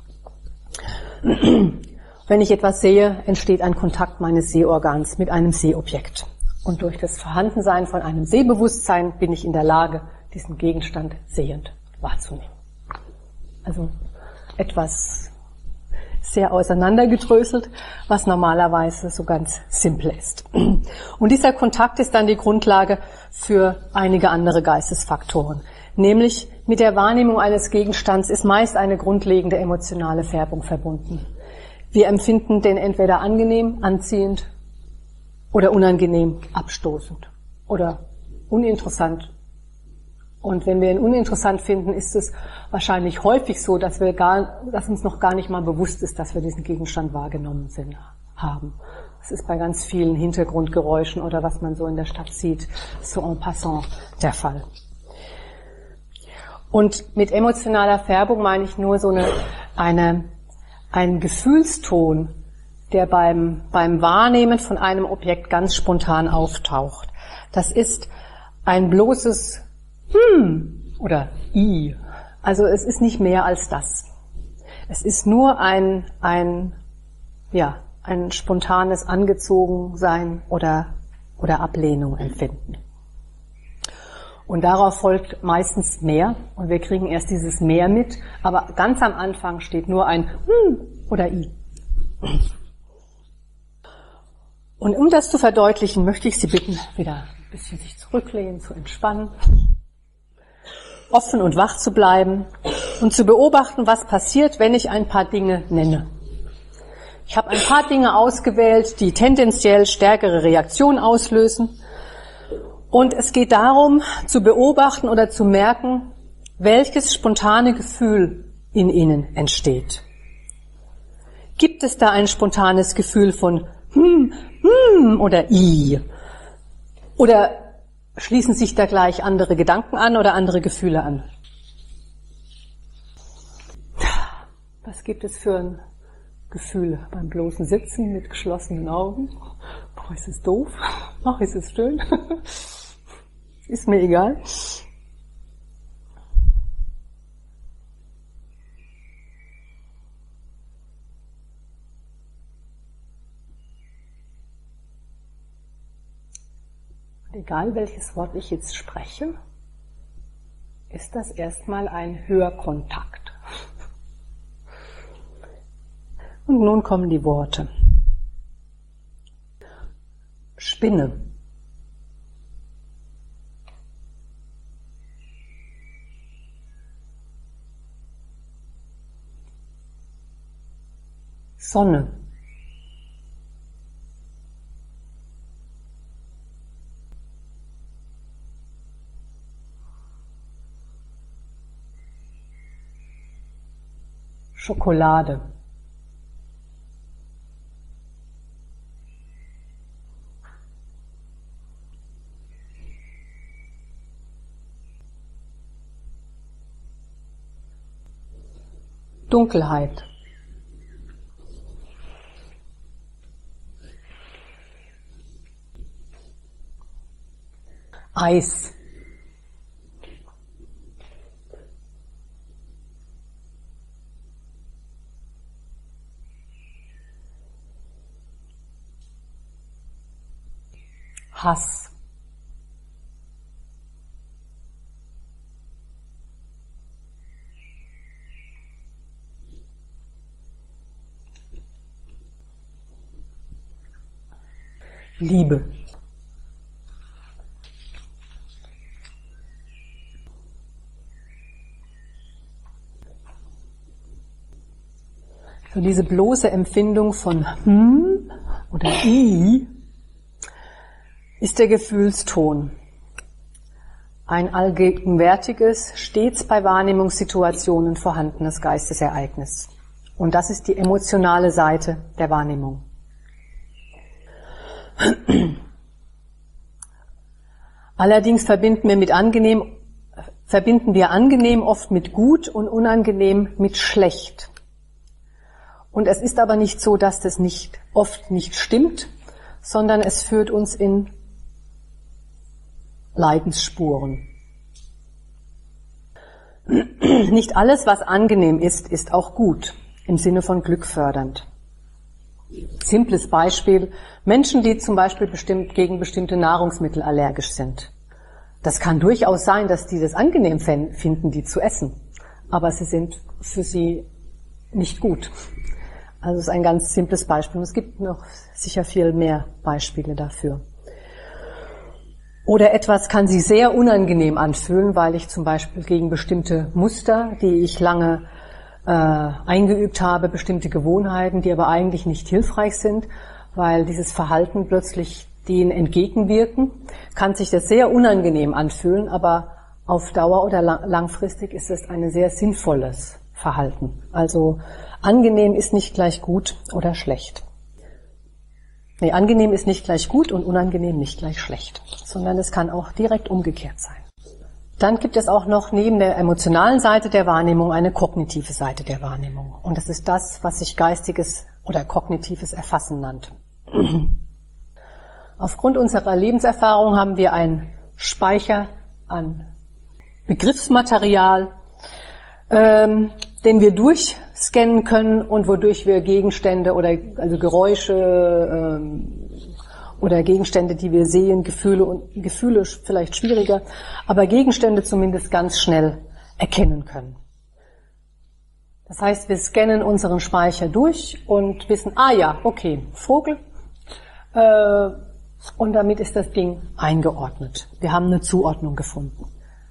Speaker 1: Wenn ich etwas sehe, entsteht ein Kontakt meines Sehorgans mit einem Sehobjekt. Und durch das Vorhandensein von einem Sehbewusstsein bin ich in der Lage, diesen Gegenstand sehend wahrzunehmen. Also etwas sehr auseinandergedröselt, was normalerweise so ganz simpel ist. Und dieser Kontakt ist dann die Grundlage für einige andere Geistesfaktoren. Nämlich mit der Wahrnehmung eines Gegenstands ist meist eine grundlegende emotionale Färbung verbunden. Wir empfinden den entweder angenehm, anziehend oder unangenehm, abstoßend oder uninteressant. Und wenn wir ihn uninteressant finden, ist es wahrscheinlich häufig so, dass wir gar, dass uns noch gar nicht mal bewusst ist, dass wir diesen Gegenstand wahrgenommen sind, haben. Das ist bei ganz vielen Hintergrundgeräuschen oder was man so in der Stadt sieht, so en passant der Fall. Und mit emotionaler Färbung meine ich nur so eine, eine, einen Gefühlston, der beim, beim Wahrnehmen von einem Objekt ganz spontan auftaucht. Das ist ein bloßes Hm oder I. Also es ist nicht mehr als das. Es ist nur ein, ein, ja, ein spontanes Angezogensein oder, oder Ablehnung empfinden. Und darauf folgt meistens mehr und wir kriegen erst dieses Mehr mit, aber ganz am Anfang steht nur ein Hm oder I. Und um das zu verdeutlichen, möchte ich Sie bitten, wieder ein bisschen sich zurücklehnen, zu entspannen, offen und wach zu bleiben und zu beobachten, was passiert, wenn ich ein paar Dinge nenne. Ich habe ein paar Dinge ausgewählt, die tendenziell stärkere Reaktionen auslösen. Und es geht darum, zu beobachten oder zu merken, welches spontane Gefühl in Ihnen entsteht. Gibt es da ein spontanes Gefühl von hm, hm oder i? Oder schließen sich da gleich andere Gedanken an oder andere Gefühle an? Was gibt es für ein Gefühl beim bloßen Sitzen mit geschlossenen Augen? Boah, ist es doof? Ach, ist es schön? Ist mir egal. Und egal welches Wort ich jetzt spreche, ist das erstmal ein Hörkontakt. Und nun kommen die Worte. Spinne. Sonne. Schokolade. Dunkelheit. Eis. Hass. Liebe. So diese bloße Empfindung von hm oder i ist der Gefühlston. Ein allgegenwärtiges, stets bei Wahrnehmungssituationen vorhandenes Geistesereignis. Und das ist die emotionale Seite der Wahrnehmung. Allerdings verbinden wir mit angenehm, verbinden wir angenehm oft mit gut und unangenehm mit schlecht. Und es ist aber nicht so, dass das nicht, oft nicht stimmt, sondern es führt uns in Leidensspuren. Nicht alles, was angenehm ist, ist auch gut, im Sinne von glückfördernd. Simples Beispiel, Menschen, die zum Beispiel bestimmt gegen bestimmte Nahrungsmittel allergisch sind. Das kann durchaus sein, dass die das angenehm finden, die zu essen, aber sie sind für sie nicht gut. Also es ist ein ganz simples Beispiel und es gibt noch sicher viel mehr Beispiele dafür. Oder etwas kann sich sehr unangenehm anfühlen, weil ich zum Beispiel gegen bestimmte Muster, die ich lange äh, eingeübt habe, bestimmte Gewohnheiten, die aber eigentlich nicht hilfreich sind, weil dieses Verhalten plötzlich denen entgegenwirken, kann sich das sehr unangenehm anfühlen, aber auf Dauer oder lang- langfristig ist es ein sehr sinnvolles Verhalten. Also angenehm ist nicht gleich gut oder schlecht. Nee, angenehm ist nicht gleich gut und unangenehm nicht gleich schlecht, sondern es kann auch direkt umgekehrt sein. Dann gibt es auch noch neben der emotionalen Seite der Wahrnehmung eine kognitive Seite der Wahrnehmung. Und das ist das, was sich geistiges oder kognitives Erfassen nennt. Aufgrund unserer Lebenserfahrung haben wir einen Speicher an Begriffsmaterial, ähm, den wir durchscannen können und wodurch wir Gegenstände oder also Geräusche ähm, oder Gegenstände, die wir sehen, Gefühle und Gefühle vielleicht schwieriger, aber Gegenstände zumindest ganz schnell erkennen können. Das heißt, wir scannen unseren Speicher durch und wissen, ah ja, okay, Vogel, äh, und damit ist das Ding eingeordnet. Wir haben eine Zuordnung gefunden.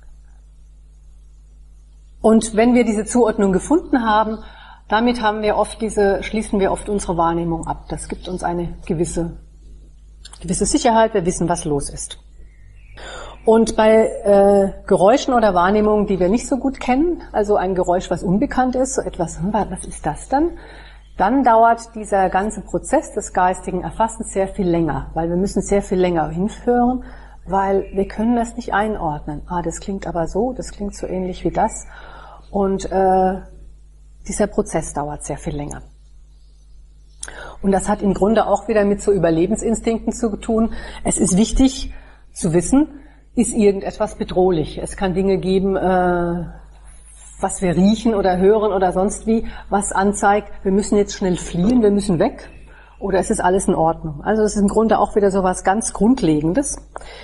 Speaker 1: Und wenn wir diese Zuordnung gefunden haben, damit haben wir oft diese, schließen wir oft unsere Wahrnehmung ab. Das gibt uns eine gewisse, gewisse Sicherheit, wir wissen, was los ist. Und bei äh, Geräuschen oder Wahrnehmungen, die wir nicht so gut kennen, also ein Geräusch, was unbekannt ist, so etwas, hm, was ist das dann? Dann dauert dieser ganze Prozess des geistigen Erfassens sehr viel länger, weil wir müssen sehr viel länger hinhören, weil wir können das nicht einordnen. Ah, das klingt aber so, das klingt so ähnlich wie das. Und äh, dieser Prozess dauert sehr viel länger. Und das hat im Grunde auch wieder mit so Überlebensinstinkten zu tun. Es ist wichtig zu wissen, ist irgendetwas bedrohlich. Es kann Dinge geben, äh, was wir riechen oder hören oder sonst wie, was anzeigt, wir müssen jetzt schnell fliehen, wir müssen weg, oder es ist alles in Ordnung. Also es ist im Grunde auch wieder so was ganz Grundlegendes.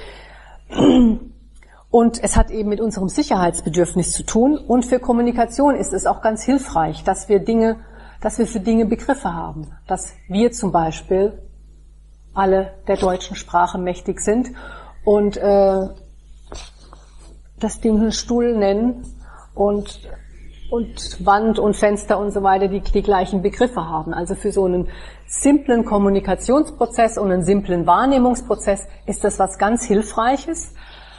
Speaker 1: Und es hat eben mit unserem Sicherheitsbedürfnis zu tun. Und für Kommunikation ist es auch ganz hilfreich, dass wir Dinge, dass wir für Dinge Begriffe haben. Dass wir zum Beispiel alle der deutschen Sprache mächtig sind und äh, das Ding einen Stuhl nennen und und Wand und Fenster und so weiter die, die gleichen Begriffe haben. Also für so einen simplen Kommunikationsprozess und einen simplen Wahrnehmungsprozess ist das was ganz Hilfreiches.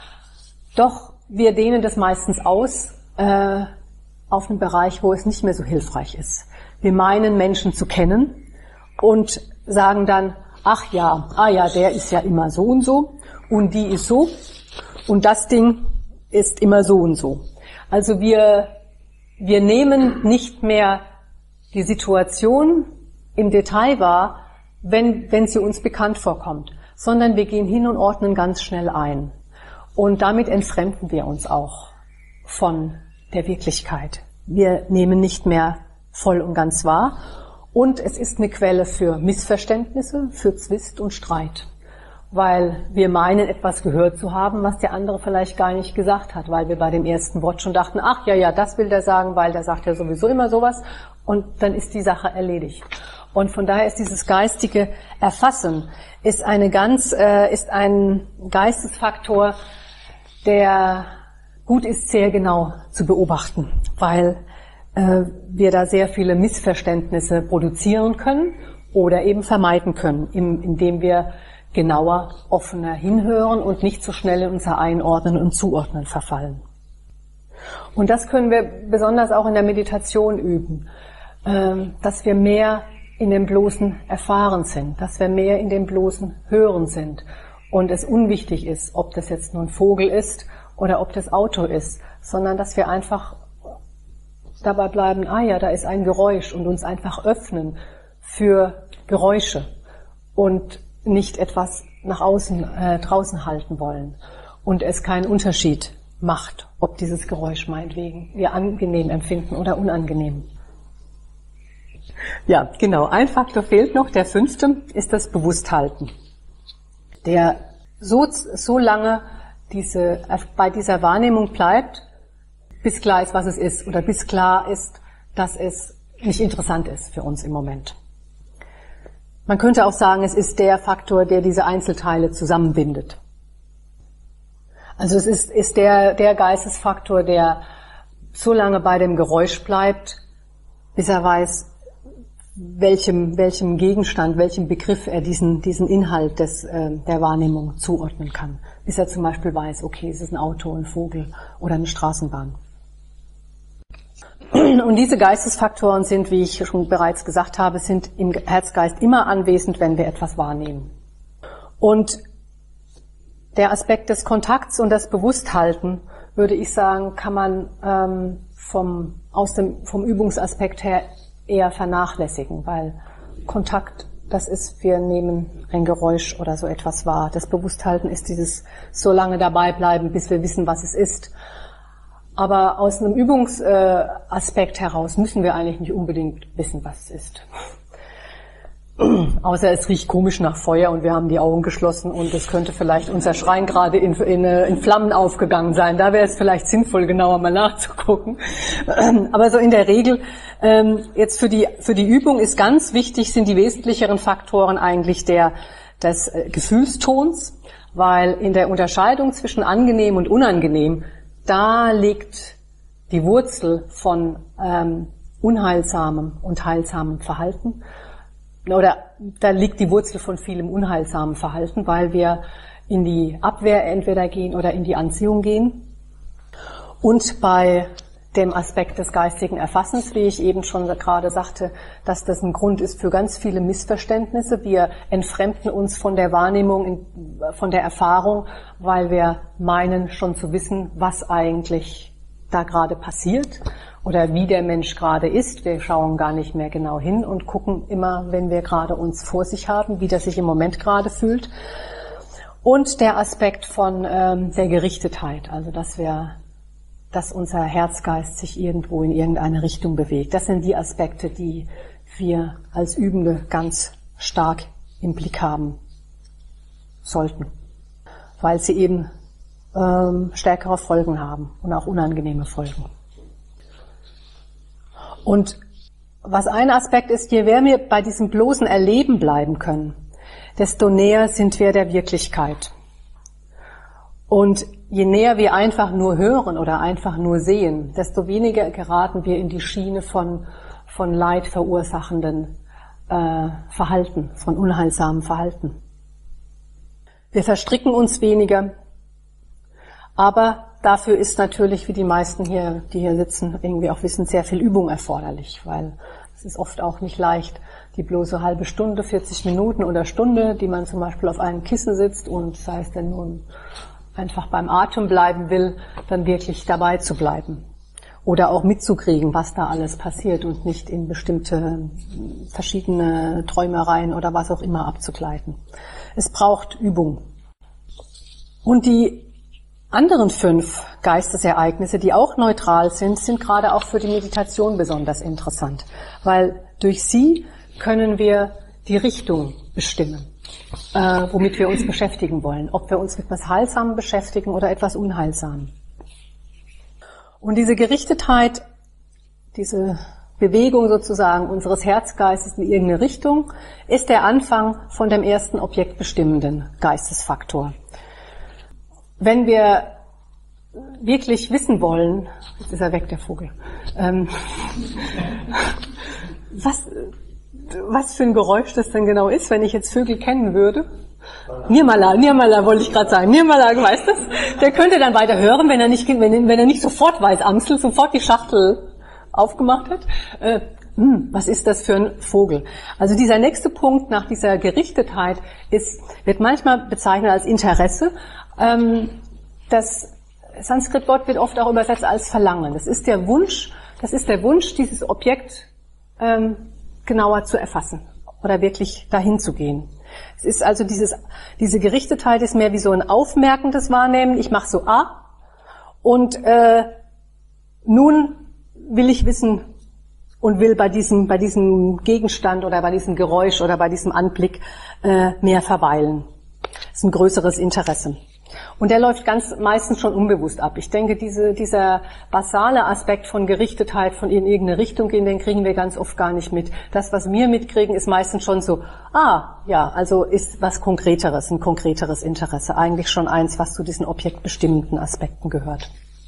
Speaker 1: Doch wir dehnen das meistens aus äh, auf einen Bereich, wo es nicht mehr so hilfreich ist. Wir meinen, Menschen zu kennen und sagen dann, ach ja, ah ja, der ist ja immer so und so und die ist so und das Ding ist immer so und so. Also wir, wir nehmen nicht mehr die Situation im Detail wahr, wenn, wenn sie uns bekannt vorkommt, sondern wir gehen hin und ordnen ganz schnell ein. Und damit entfremden wir uns auch von der Wirklichkeit. Wir nehmen nicht mehr voll und ganz wahr. Und es ist eine Quelle für Missverständnisse, für Zwist und Streit. Weil wir meinen, etwas gehört zu haben, was der andere vielleicht gar nicht gesagt hat. Weil wir bei dem ersten Wort schon dachten, ach ja, ja, das will der sagen, weil der sagt ja sowieso immer sowas. Und dann ist die Sache erledigt. Und von daher ist dieses geistige Erfassen, ist eine ganz, äh, ist ein Geistesfaktor, der gut ist, sehr genau zu beobachten, weil äh, wir da sehr viele Missverständnisse produzieren können oder eben vermeiden können, im, indem wir genauer, offener hinhören und nicht so schnell in unser Einordnen und Zuordnen verfallen. Und das können wir besonders auch in der Meditation üben, äh, dass wir mehr in dem bloßen Erfahren sind, dass wir mehr in dem bloßen Hören sind. Und es unwichtig ist, ob das jetzt nur ein Vogel ist oder ob das Auto ist, sondern dass wir einfach dabei bleiben, ah ja, da ist ein Geräusch und uns einfach öffnen für Geräusche und nicht etwas nach außen, äh, draußen halten wollen und es keinen Unterschied macht, ob dieses Geräusch meinetwegen wir angenehm empfinden oder unangenehm. Ja, genau, ein Faktor fehlt noch, der fünfte ist das Bewussthalten, der so, so lange diese, bei dieser Wahrnehmung bleibt, bis klar ist, was es ist, oder bis klar ist, dass es nicht interessant ist für uns im Moment. Man könnte auch sagen, es ist der Faktor, der diese Einzelteile zusammenbindet. Also es ist, ist der, der Geistesfaktor, der so lange bei dem Geräusch bleibt, bis er weiß, welchem, welchem Gegenstand, welchem Begriff er diesen, diesen Inhalt des, äh, der Wahrnehmung zuordnen kann. Bis er zum Beispiel weiß, okay, es ist ein Auto, ein Vogel oder eine Straßenbahn. Und diese Geistesfaktoren sind, wie ich schon bereits gesagt habe, sind im Herzgeist immer anwesend, wenn wir etwas wahrnehmen. Und der Aspekt des Kontakts und das Bewussthalten, würde ich sagen, kann man ähm, vom, aus dem, vom Übungsaspekt her eher vernachlässigen, weil Kontakt, das ist, wir nehmen ein Geräusch oder so etwas wahr. Das Bewussthalten ist dieses so lange dabei bleiben, bis wir wissen, was es ist. Aber aus einem Übungsaspekt heraus müssen wir eigentlich nicht unbedingt wissen, was es ist. Außer es riecht komisch nach Feuer und wir haben die Augen geschlossen und es könnte vielleicht unser Schrein gerade in, in, in Flammen aufgegangen sein. Da wäre es vielleicht sinnvoll, genauer mal nachzugucken. Aber so in der Regel, ähm, jetzt für die, für die Übung ist ganz wichtig, sind die wesentlicheren Faktoren eigentlich der, des äh, Gefühlstons, weil in der Unterscheidung zwischen angenehm und unangenehm, da liegt die Wurzel von ähm, unheilsamem und heilsamem Verhalten. Oder da liegt die Wurzel von vielem unheilsamen Verhalten, weil wir in die Abwehr entweder gehen oder in die Anziehung gehen. Und bei dem Aspekt des geistigen Erfassens, wie ich eben schon gerade sagte, dass das ein Grund ist für ganz viele Missverständnisse. Wir entfremden uns von der Wahrnehmung, von der Erfahrung, weil wir meinen schon zu wissen, was eigentlich da gerade passiert oder wie der Mensch gerade ist. Wir schauen gar nicht mehr genau hin und gucken immer, wenn wir gerade uns vor sich haben, wie der sich im Moment gerade fühlt. Und der Aspekt von ähm, der Gerichtetheit, also dass wir dass unser Herzgeist sich irgendwo in irgendeine Richtung bewegt. Das sind die Aspekte, die wir als Übende ganz stark im Blick haben sollten, weil sie eben ähm, stärkere Folgen haben und auch unangenehme Folgen. Und was ein Aspekt ist, je mehr wir bei diesem bloßen Erleben bleiben können, desto näher sind wir der Wirklichkeit. Und je näher wir einfach nur hören oder einfach nur sehen, desto weniger geraten wir in die Schiene von, von Leid verursachenden äh, Verhalten, von unheilsamem Verhalten. Wir verstricken uns weniger, aber dafür ist natürlich, wie die meisten hier, die hier sitzen, irgendwie auch wissen, sehr viel Übung erforderlich, weil es ist oft auch nicht leicht, die bloße halbe Stunde, vierzig Minuten oder Stunde, die man zum Beispiel auf einem Kissen sitzt und sei es denn nun einfach beim Atem bleiben will, dann wirklich dabei zu bleiben. Oder auch mitzukriegen, was da alles passiert und nicht in bestimmte verschiedene Träumereien oder was auch immer abzugleiten. Es braucht Übung. Und die anderen fünf Geistesereignisse, die auch neutral sind, sind gerade auch für die Meditation besonders interessant, weil durch sie können wir die Richtung bestimmen. Äh, womit wir uns beschäftigen wollen, ob wir uns mit etwas Heilsamem beschäftigen oder etwas Unheilsamem. Und diese Gerichtetheit, diese Bewegung sozusagen unseres Herzgeistes in irgendeine Richtung, ist der Anfang von dem ersten objektbestimmenden Geistesfaktor. Wenn wir wirklich wissen wollen, jetzt ist er weg, der Vogel, ähm, was... was für ein Geräusch das denn genau ist, wenn ich jetzt Vögel kennen würde. Nirmala, Nirmala wollte ich gerade sagen. Nirmala, weiß das? Der könnte dann weiter hören, wenn er nicht, wenn, wenn er nicht sofort weiß, Amsel, sofort die Schachtel aufgemacht hat. Äh, hm, was ist das für ein Vogel? Also dieser nächste Punkt nach dieser Gerichtetheit ist, wird manchmal bezeichnet als Interesse. Ähm, das Sanskrit-Wort wird oft auch übersetzt als Verlangen. Das ist der Wunsch, das ist der Wunsch, dieses Objekt ähm, genauer zu erfassen oder wirklich dahin zu gehen. Es ist also dieses, diese Gerichtetheit ist mehr wie so ein aufmerkendes Wahrnehmen. Ich mache so A und äh, nun will ich wissen und will bei diesem, bei diesem Gegenstand oder bei diesem Geräusch oder bei diesem Anblick äh, mehr verweilen. Das ist ein größeres Interesse. Und der läuft ganz meistens schon unbewusst ab. Ich denke, diese, dieser basale Aspekt von Gerichtetheit, von in irgendeine Richtung gehen, den kriegen wir ganz oft gar nicht mit. Das, was wir mitkriegen, ist meistens schon so, ah, ja, also ist was Konkreteres, ein konkreteres Interesse. Eigentlich schon eins, was zu diesen objektbestimmenden Aspekten gehört.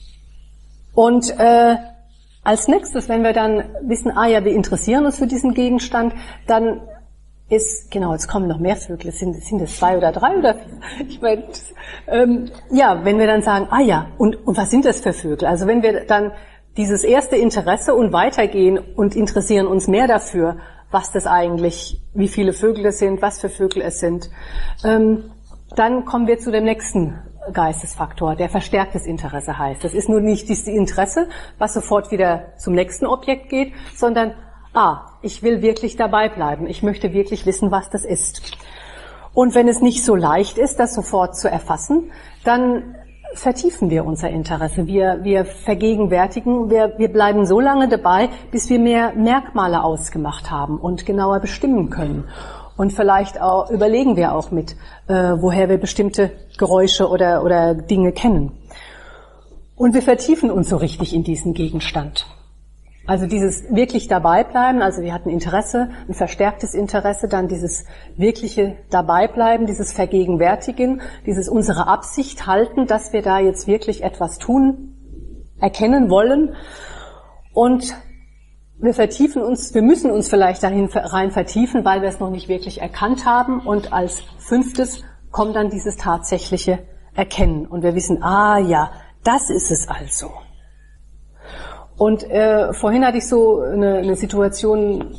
Speaker 1: Und äh, als nächstes, wenn wir dann wissen, ah ja, wir interessieren uns für diesen Gegenstand, dann ist, genau, jetzt kommen noch mehr Vögel, sind, sind es zwei oder drei oder vier? Ich meine, ähm, ja, wenn wir dann sagen, ah ja, und, und was sind das für Vögel? Also wenn wir dann dieses erste Interesse und weitergehen und interessieren uns mehr dafür, was das eigentlich, wie viele Vögel es sind, was für Vögel es sind, ähm, dann kommen wir zu dem nächsten Geistesfaktor, der verstärktes Interesse heißt. Das ist nur nicht dieses Interesse, was sofort wieder zum nächsten Objekt geht, sondern ah, ich will wirklich dabei bleiben. Ich möchte wirklich wissen, was das ist. Und wenn es nicht so leicht ist, das sofort zu erfassen, dann vertiefen wir unser Interesse. Wir, wir vergegenwärtigen, wir, wir bleiben so lange dabei, bis wir mehr Merkmale ausgemacht haben und genauer bestimmen können. Und vielleicht auch, überlegen wir auch mit, äh, woher wir bestimmte Geräusche oder, oder Dinge kennen. Und wir vertiefen uns so richtig in diesen Gegenstand. Also dieses wirklich Dabeibleiben, also wir hatten Interesse, ein verstärktes Interesse, dann dieses wirkliche Dabeibleiben, dieses Vergegenwärtigen, dieses unsere Absicht halten, dass wir da jetzt wirklich etwas tun, erkennen wollen. Und wir vertiefen uns, wir müssen uns vielleicht dahin rein vertiefen, weil wir es noch nicht wirklich erkannt haben. Und als fünftes kommt dann dieses tatsächliche Erkennen. Und wir wissen, ah ja, das ist es also. Und äh, vorhin hatte ich so eine, eine Situation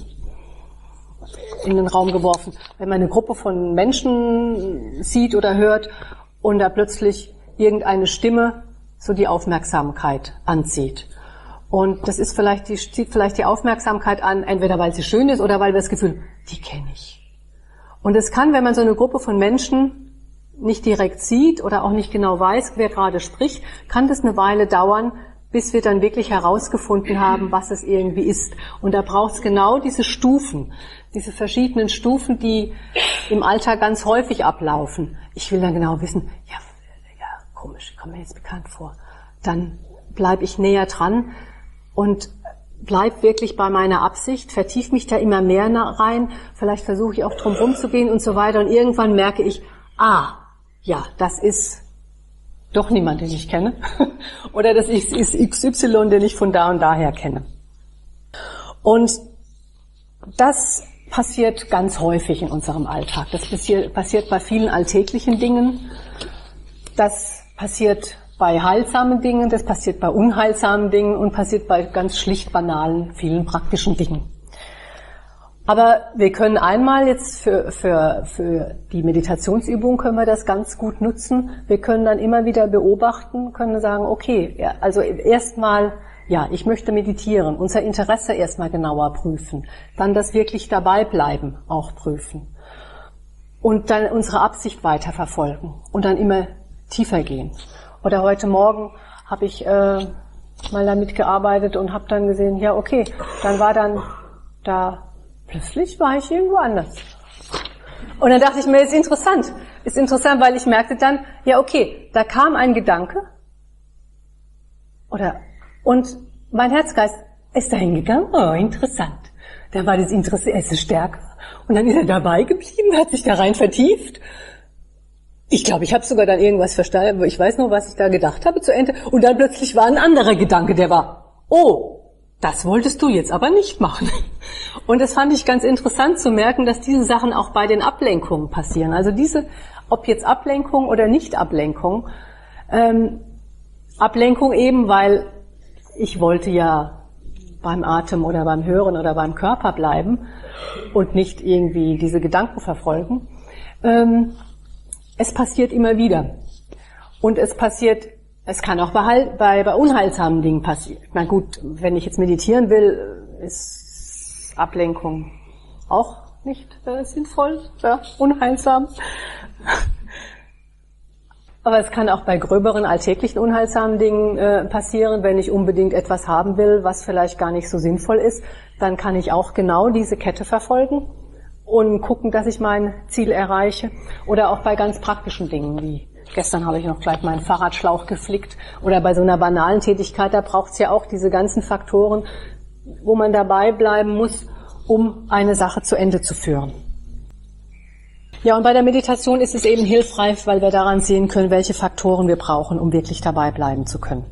Speaker 1: in den Raum geworfen, wenn man eine Gruppe von Menschen sieht oder hört und da plötzlich irgendeine Stimme so die Aufmerksamkeit anzieht. Und das ist vielleicht die, zieht vielleicht die Aufmerksamkeit an, entweder weil sie schön ist oder weil wir das Gefühl, die kenne ich. Und es kann, wenn man so eine Gruppe von Menschen nicht direkt sieht oder auch nicht genau weiß, wer gerade spricht, kann das eine Weile dauern, bis wir dann wirklich herausgefunden haben, was es irgendwie ist. Und da braucht es genau diese Stufen, diese verschiedenen Stufen, die im Alltag ganz häufig ablaufen. Ich will dann genau wissen, ja, ja komisch, kommt mir jetzt bekannt vor. Dann bleibe ich näher dran und bleib wirklich bei meiner Absicht, vertief mich da immer mehr rein, vielleicht versuche ich auch drum rumzugehen und so weiter. Und irgendwann merke ich, ah, ja, das ist doch niemand, den ich kenne. Oder das ist X Y, den ich von da und daher kenne. Und das passiert ganz häufig in unserem Alltag. Das passiert, passiert bei vielen alltäglichen Dingen. Das passiert bei heilsamen Dingen, das passiert bei unheilsamen Dingen und passiert bei ganz schlicht banalen, vielen praktischen Dingen. Aber wir können einmal jetzt für, für, für die Meditationsübung können wir das ganz gut nutzen. Wir können dann immer wieder beobachten, können sagen, okay, ja, also erstmal, ja, ich möchte meditieren, unser Interesse erstmal genauer prüfen, dann das wirklich dabei bleiben auch prüfen und dann unsere Absicht weiterverfolgen und dann immer tiefer gehen. Oder heute Morgen habe ich äh, mal damit gearbeitet und habe dann gesehen, ja, okay, dann war dann da plötzlich war ich irgendwo anders. Und dann dachte ich mir, ist interessant. Ist interessant, weil ich merkte dann, ja okay, da kam ein Gedanke. Oder, und mein Herzgeist ist dahin gegangen. Oh, interessant. Dann war das Interesse erst stärker. Und dann ist er dabei geblieben, hat sich da rein vertieft. Ich glaube, ich habe sogar dann irgendwas verstanden. Ich weiß noch, was ich da gedacht habe zu Ende. Und dann plötzlich war ein anderer Gedanke, der war, oh, das wolltest du jetzt aber nicht machen. Und das fand ich ganz interessant zu merken, dass diese Sachen auch bei den Ablenkungen passieren. Also diese, ob jetzt Ablenkung oder Nicht-Ablenkung, ähm, Ablenkung eben, weil ich wollte ja beim Atem oder beim Hören oder beim Körper bleiben und nicht irgendwie diese Gedanken verfolgen. Ähm, es passiert immer wieder. Und es passiert Es kann auch bei, bei, bei unheilsamen Dingen passieren. Na gut, wenn ich jetzt meditieren will, ist Ablenkung auch nicht äh, sinnvoll, ja, unheilsam. Aber es kann auch bei gröberen, alltäglichen, unheilsamen Dingen äh, passieren, wenn ich unbedingt etwas haben will, was vielleicht gar nicht so sinnvoll ist, dann kann ich auch genau diese Kette verfolgen und gucken, dass ich mein Ziel erreiche. Oder auch bei ganz praktischen Dingen wie gestern habe ich noch gleich meinen Fahrradschlauch geflickt. Oder bei so einer banalen Tätigkeit, da braucht es ja auch diese ganzen Faktoren, wo man dabei bleiben muss, um eine Sache zu Ende zu führen. Ja, und bei der Meditation ist es eben hilfreich, weil wir daran sehen können, welche Faktoren wir brauchen, um wirklich dabei bleiben zu können.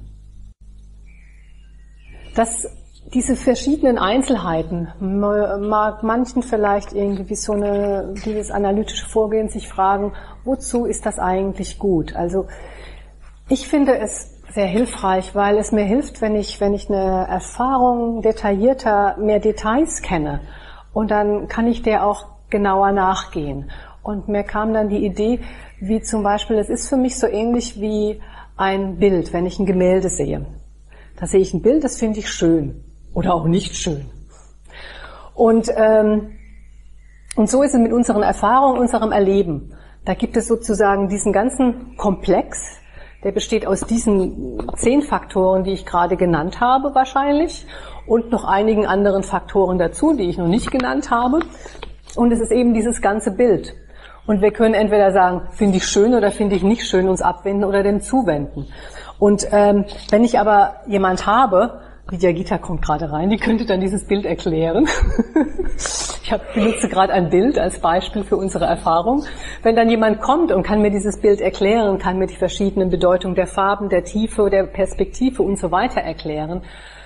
Speaker 1: Das, diese verschiedenen Einzelheiten mag manchen vielleicht irgendwie so eine, dieses analytische Vorgehen sich fragen, wozu ist das eigentlich gut? Also ich finde es sehr hilfreich, weil es mir hilft, wenn ich, wenn ich eine Erfahrung detaillierter, mehr Details kenne. Und dann kann ich der auch genauer nachgehen. Und mir kam dann die Idee, wie zum Beispiel, es ist für mich so ähnlich wie ein Bild, wenn ich ein Gemälde sehe. Da sehe ich ein Bild, das finde ich schön oder auch nicht schön. Und, ähm, und so ist es mit unseren Erfahrungen, unserem Erleben. Da gibt es sozusagen diesen ganzen Komplex, der besteht aus diesen zehn Faktoren, die ich gerade genannt habe wahrscheinlich und noch einigen anderen Faktoren dazu, die ich noch nicht genannt habe. Und es ist eben dieses ganze Bild. Und wir können entweder sagen, finde ich schön oder finde ich nicht schön, uns abwenden oder dem zuwenden. Und ähm, wenn ich aber jemand habe, Vidya Gita kommt gerade rein, die könnte dann dieses Bild erklären. Ich hab, benutze gerade ein Bild als Beispiel für unsere Erfahrung. Wenn dann jemand kommt und kann mir dieses Bild erklären, kann mir die verschiedenen Bedeutungen der Farben, der Tiefe, der Perspektive und so weiter erklären,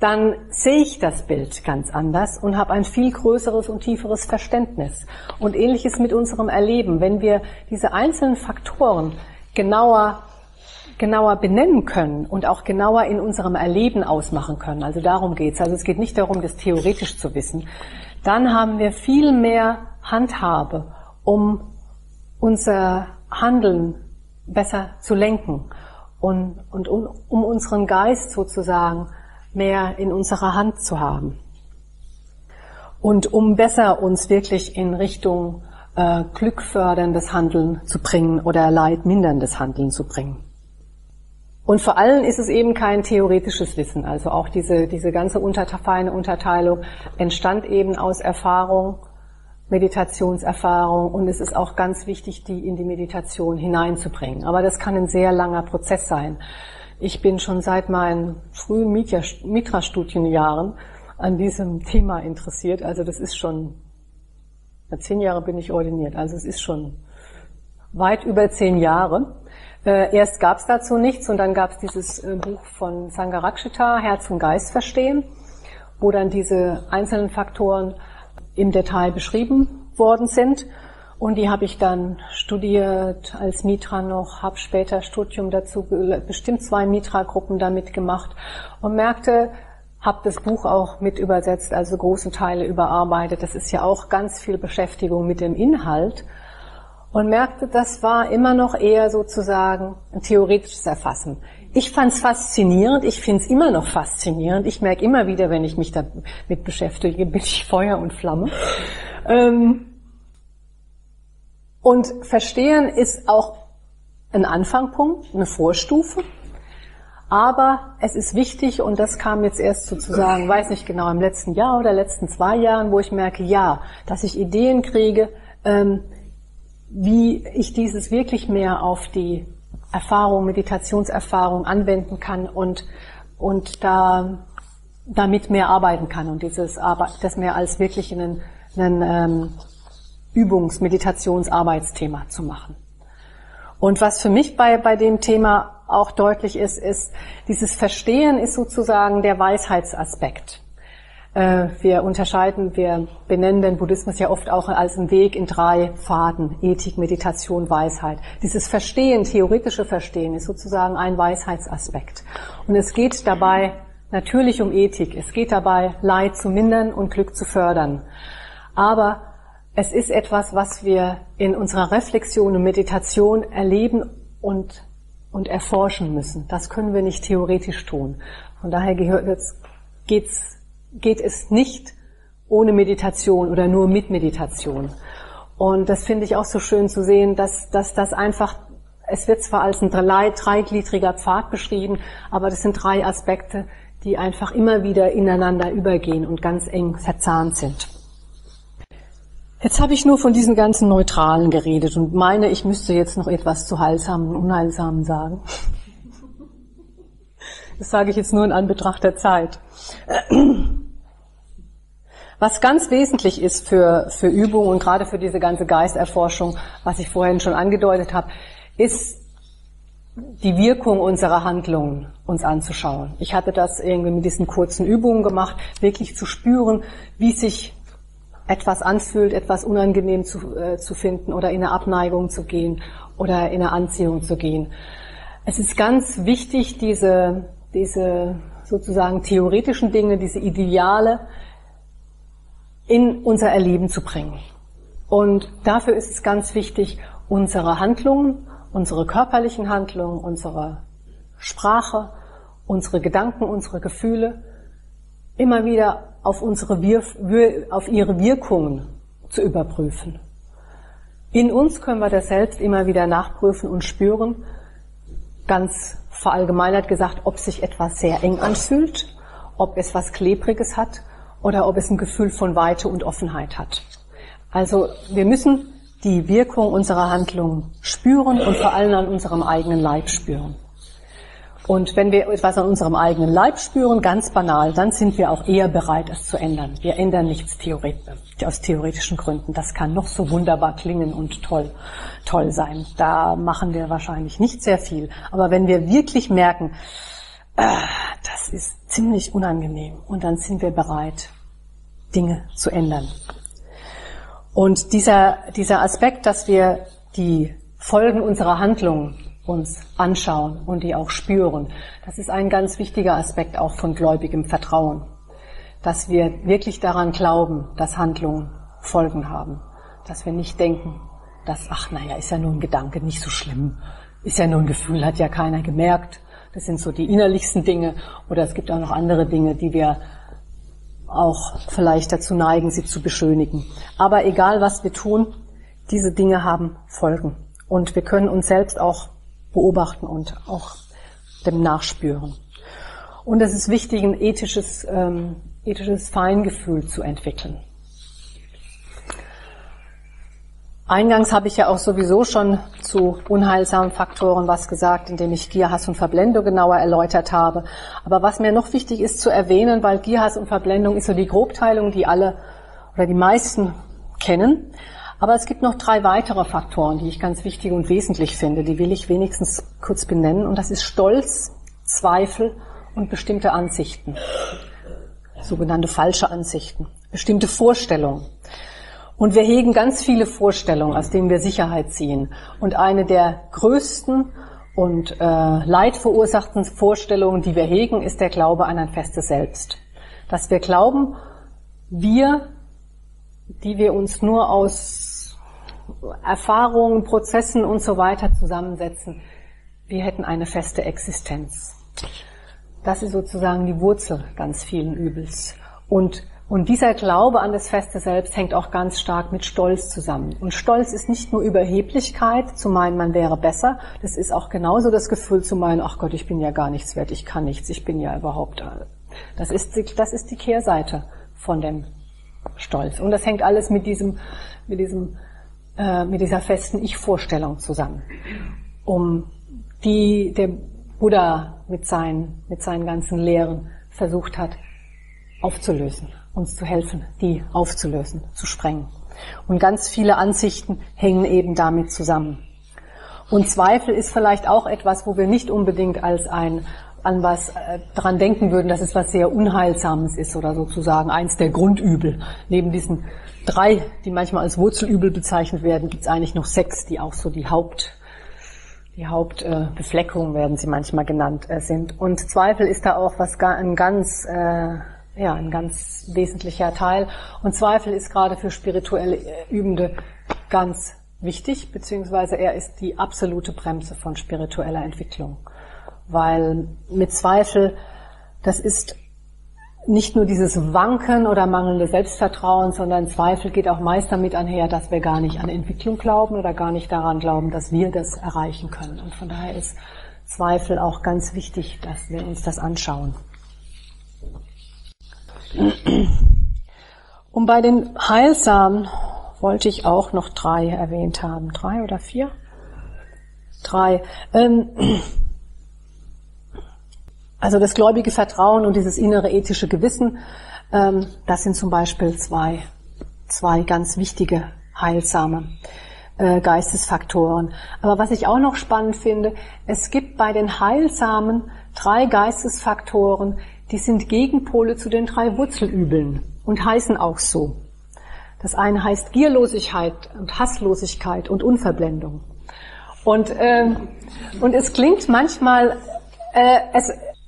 Speaker 1: dann sehe ich das Bild ganz anders und habe ein viel größeres und tieferes Verständnis. Und ähnliches mit unserem Erleben. Wenn wir diese einzelnen Faktoren genauer, genauer benennen können und auch genauer in unserem Erleben ausmachen können, also darum geht's. Also es geht nicht darum, das theoretisch zu wissen. Dann haben wir viel mehr Handhabe, um unser Handeln besser zu lenken und, und um, um unseren Geist sozusagen mehr in unserer Hand zu haben. Und um besser uns wirklich in Richtung äh, glückförderndes Handeln zu bringen oder leidminderndes Handeln zu bringen. Und vor allem ist es eben kein theoretisches Wissen. Also auch diese, diese ganze unter, feine Unterteilung entstand eben aus Erfahrung, Meditationserfahrung, und es ist auch ganz wichtig, die in die Meditation hineinzubringen. Aber das kann ein sehr langer Prozess sein. Ich bin schon seit meinen frühen Mitra-Studienjahren an diesem Thema interessiert. Also das ist schon, ja, zehn Jahre bin ich ordiniert, also es ist schon weit über zehn Jahre. Äh, erst gab es dazu nichts und dann gab es dieses äh, Buch von Sangharakshita, Herz und Geist verstehen, wo dann diese einzelnen Faktoren im Detail beschrieben worden sind. Und die habe ich dann studiert als Mitra noch, habe später Studium dazu, bestimmt zwei Mitra-Gruppen damit gemacht und merkte, habe das Buch auch mit übersetzt, also großen Teile überarbeitet. Das ist ja auch ganz viel Beschäftigung mit dem Inhalt. Und merkte, das war immer noch eher sozusagen ein theoretisches Erfassen. Ich fand es faszinierend, ich finde es immer noch faszinierend. Ich merke immer wieder, wenn ich mich damit beschäftige, bin ich Feuer und Flamme. Ähm Und Verstehen ist auch ein Anfangspunkt, eine Vorstufe. Aber es ist wichtig, und das kam jetzt erst sozusagen, weiß nicht genau, im letzten Jahr oder letzten zwei Jahren, wo ich merke, ja, dass ich Ideen kriege, ähm, wie ich dieses wirklich mehr auf die Erfahrung, Meditationserfahrung anwenden kann und, und da, damit mehr arbeiten kann und dieses, das mehr als wirklich einen, einen ähm, Übungs-, Meditationsarbeitsthema zu machen. Und was für mich bei, bei dem Thema auch deutlich ist, ist, dieses Verstehen ist sozusagen der Weisheitsaspekt. Äh, wir unterscheiden, wir benennen den Buddhismus ja oft auch als einen Weg in drei Pfaden: Ethik, Meditation, Weisheit. Dieses Verstehen, theoretische Verstehen, ist sozusagen ein Weisheitsaspekt. Und es geht dabei natürlich um Ethik. Es geht dabei, Leid zu mindern und Glück zu fördern. Aber es ist etwas, was wir in unserer Reflexion und Meditation erleben und, und erforschen müssen. Das können wir nicht theoretisch tun. Von daher gehört es, geht's, geht es nicht ohne Meditation oder nur mit Meditation. Und das finde ich auch so schön zu sehen, dass, dass das einfach, es wird zwar als ein dreigliedriger Pfad beschrieben, aber das sind drei Aspekte, die einfach immer wieder ineinander übergehen und ganz eng verzahnt sind. Jetzt habe ich nur von diesen ganzen Neutralen geredet und meine, ich müsste jetzt noch etwas zu Heilsamen und Unheilsamen sagen. Das sage ich jetzt nur in Anbetracht der Zeit. Was ganz wesentlich ist für, für Übung und gerade für diese ganze Geisterforschung, was ich vorhin schon angedeutet habe, ist die Wirkung unserer Handlungen uns anzuschauen. Ich hatte das irgendwie mit diesen kurzen Übungen gemacht, wirklich zu spüren, wie sich etwas anfühlt, etwas unangenehm zu, äh, zu finden oder in eine Abneigung zu gehen oder in eine Anziehung zu gehen. Es ist ganz wichtig, diese, diese sozusagen theoretischen Dinge, diese Ideale in unser Erleben zu bringen. Und dafür ist es ganz wichtig, unsere Handlungen, unsere körperlichen Handlungen, unsere Sprache, unsere Gedanken, unsere Gefühle immer wieder auf unsere Wirf, auf ihre Wirkungen zu überprüfen. In uns können wir das selbst immer wieder nachprüfen und spüren, ganz verallgemeinert gesagt, ob sich etwas sehr eng anfühlt, ob es was Klebriges hat oder ob es ein Gefühl von Weite und Offenheit hat. Also wir müssen die Wirkung unserer Handlungen spüren und vor allem an unserem eigenen Leib spüren. Und wenn wir etwas an unserem eigenen Leib spüren, ganz banal, dann sind wir auch eher bereit, es zu ändern. Wir ändern nichts theoretisch, aus theoretischen Gründen. Das kann noch so wunderbar klingen und toll, toll sein. Da machen wir wahrscheinlich nicht sehr viel. Aber wenn wir wirklich merken, äh, das ist ziemlich unangenehm. Und dann sind wir bereit, Dinge zu ändern. Und dieser, dieser Aspekt, dass wir die Folgen unserer Handlungen uns anschauen und die auch spüren, das ist ein ganz wichtiger Aspekt auch von gläubigem Vertrauen. Dass wir wirklich daran glauben, dass Handlungen Folgen haben. Dass wir nicht denken, dass, ach naja, ist ja nur ein Gedanke, nicht so schlimm. Ist ja nur ein Gefühl, hat ja keiner gemerkt. Das sind so die innerlichsten Dinge. Oder es gibt auch noch andere Dinge, die wir auch vielleicht dazu neigen, sie zu beschönigen. Aber egal, was wir tun, diese Dinge haben Folgen. Und wir können uns selbst auch beobachten und auch dem nachspüren. Und es ist wichtig, ein ethisches, ähm, ethisches Feingefühl zu entwickeln. Eingangs habe ich ja auch sowieso schon zu unheilsamen Faktoren was gesagt, indem ich Gier, Hass und Verblendung genauer erläutert habe. Aber was mir noch wichtig ist zu erwähnen, weil Gier, Hass und Verblendung ist so die Grobteilung, die alle oder die meisten kennen. Aber es gibt noch drei weitere Faktoren, die ich ganz wichtig und wesentlich finde. Die will ich wenigstens kurz benennen. Und das ist Stolz, Zweifel und bestimmte Ansichten. Sogenannte falsche Ansichten. Bestimmte Vorstellungen. Und wir hegen ganz viele Vorstellungen, aus denen wir Sicherheit ziehen. Und eine der größten und äh, leidverursachten Vorstellungen, die wir hegen, ist der Glaube an ein festes Selbst. Dass wir glauben, wir, die wir uns nur aus Erfahrungen, Prozessen und so weiter zusammensetzen, wir hätten eine feste Existenz. Das ist sozusagen die Wurzel ganz vielen Übels. Und Und dieser Glaube an das feste Selbst hängt auch ganz stark mit Stolz zusammen. Und Stolz ist nicht nur Überheblichkeit, zu meinen, man wäre besser. Das ist auch genauso das Gefühl zu meinen, ach Gott, ich bin ja gar nichts wert, ich kann nichts, ich bin ja überhaupt. Das ist die, das ist die Kehrseite von dem Stolz. Und das hängt alles mit diesem, mit diesem, äh, mit dieser festen Ich-Vorstellung zusammen, um die der Buddha mit seinen, mit seinen ganzen Lehren versucht hat aufzulösen. Uns zu helfen, die aufzulösen, zu sprengen. Und ganz viele Ansichten hängen eben damit zusammen. Und Zweifel ist vielleicht auch etwas, wo wir nicht unbedingt als ein, an was äh, dran denken würden, dass es was sehr Unheilsames ist oder sozusagen eins der Grundübel. Neben diesen drei, die manchmal als Wurzelübel bezeichnet werden, gibt es eigentlich noch sechs, die auch so die Haupt, die Hauptbefleckung, äh, werden sie manchmal genannt, äh, sind. Und Zweifel ist da auch was ga, ein ganz äh, Ja, ein ganz wesentlicher Teil. Und Zweifel ist gerade für spirituelle Übende ganz wichtig, beziehungsweise er ist die absolute Bremse von spiritueller Entwicklung. Weil mit Zweifel, das ist nicht nur dieses Wanken oder mangelnde Selbstvertrauen, sondern Zweifel geht auch meist damit einher, dass wir gar nicht an Entwicklung glauben oder gar nicht daran glauben, dass wir das erreichen können. Und von daher ist Zweifel auch ganz wichtig, dass wir uns das anschauen. Und bei den Heilsamen wollte ich auch noch drei erwähnt haben. Drei oder vier? Drei. Ähm, also das gläubige Vertrauen und dieses innere ethische Gewissen, ähm, das sind zum Beispiel zwei, zwei ganz wichtige heilsame äh, Geistesfaktoren. Aber was ich auch noch spannend finde, es gibt bei den Heilsamen drei Geistesfaktoren, die sind Gegenpole zu den drei Wurzelübeln und heißen auch so. Das eine heißt Gierlosigkeit und Hasslosigkeit und Unverblendung. Und, äh, und es klingt manchmal, äh, es,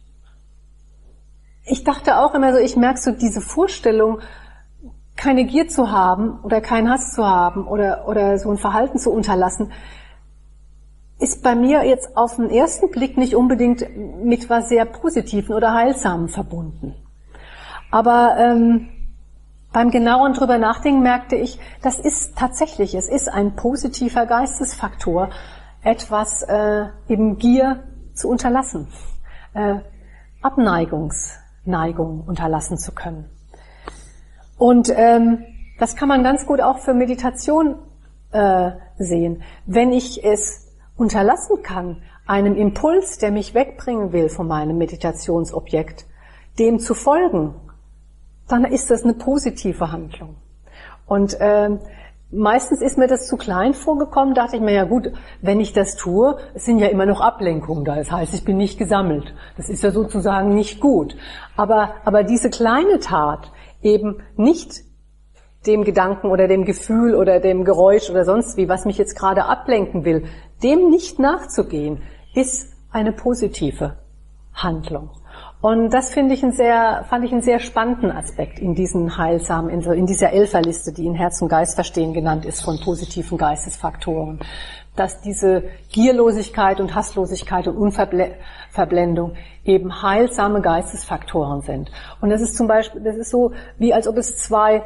Speaker 1: ich dachte auch immer so, ich merke so diese Vorstellung, keine Gier zu haben oder keinen Hass zu haben oder, oder so ein Verhalten zu unterlassen, ist bei mir jetzt auf den ersten Blick nicht unbedingt mit was sehr Positiven oder Heilsamen verbunden. Aber ähm, beim genaueren drüber nachdenken merkte ich, das ist tatsächlich, es ist ein positiver Geistesfaktor, etwas äh, eben Gier zu unterlassen, äh, Abneigungsneigung unterlassen zu können. Und ähm, das kann man ganz gut auch für Meditation äh, sehen. Wenn ich es unterlassen kann, einem Impuls, der mich wegbringen will von meinem Meditationsobjekt, dem zu folgen, dann ist das eine positive Handlung. Und äh, meistens ist mir das zu klein vorgekommen, dachte ich mir, ja gut, wenn ich das tue, es sind ja immer noch Ablenkungen da, das heißt, ich bin nicht gesammelt. Das ist ja sozusagen nicht gut. Aber, aber diese kleine Tat, eben nicht dem Gedanken oder dem Gefühl oder dem Geräusch oder sonst wie, was mich jetzt gerade ablenken will, dem nicht nachzugehen, ist eine positive Handlung. Und das finde ich einen sehr, fand ich einen sehr spannenden Aspekt in diesen heilsamen, in dieser Elferliste, die in Herz und Geist verstehen genannt ist, von positiven Geistesfaktoren. Dass diese Gierlosigkeit und Hasslosigkeit und Unverblendung eben heilsame Geistesfaktoren sind. Und das ist zum Beispiel, das ist so, wie als ob es zwei,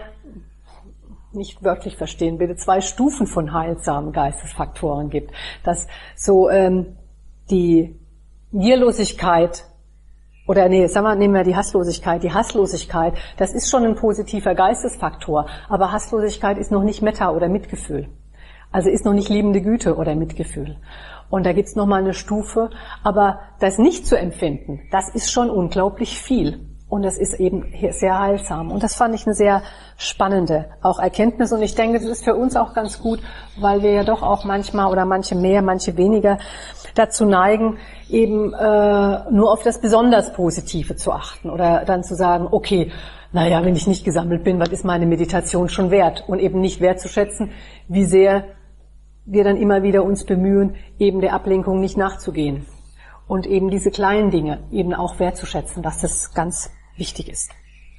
Speaker 1: nicht wörtlich verstehen bitte, zwei Stufen von heilsamen Geistesfaktoren gibt. Dass so ähm, die Gierlosigkeit Oder nee, sagen wir, nehmen wir die Hasslosigkeit. Die Hasslosigkeit, das ist schon ein positiver Geistesfaktor, aber Hasslosigkeit ist noch nicht Metta oder Mitgefühl. Also ist noch nicht liebende Güte oder Mitgefühl. Und da gibt's noch mal eine Stufe, aber das nicht zu empfinden, das ist schon unglaublich viel. Und das ist eben sehr heilsam. Und das fand ich eine sehr spannende auch Erkenntnis. Und ich denke, das ist für uns auch ganz gut, weil wir ja doch auch manchmal oder manche mehr, manche weniger dazu neigen, eben äh, nur auf das besonders Positive zu achten oder dann zu sagen, okay, naja, wenn ich nicht gesammelt bin, was ist meine Meditation schon wert? Und eben nicht wertzuschätzen, wie sehr wir dann immer wieder uns bemühen, eben der Ablenkung nicht nachzugehen. Und eben diese kleinen Dinge eben auch wertzuschätzen, dass das ganz wichtig ist.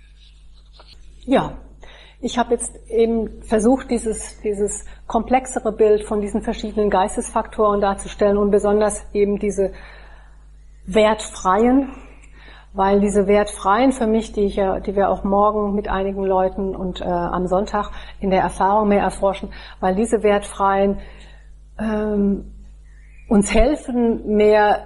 Speaker 1: Ja, ich habe jetzt eben versucht, dieses, dieses komplexere Bild von diesen verschiedenen Geistesfaktoren darzustellen und besonders eben diese wertfreien, weil diese wertfreien für mich, die ich ja, die wir auch morgen mit einigen Leuten und äh, am Sonntag in der Erfahrung mehr erforschen, weil diese wertfreien ähm, uns helfen, mehr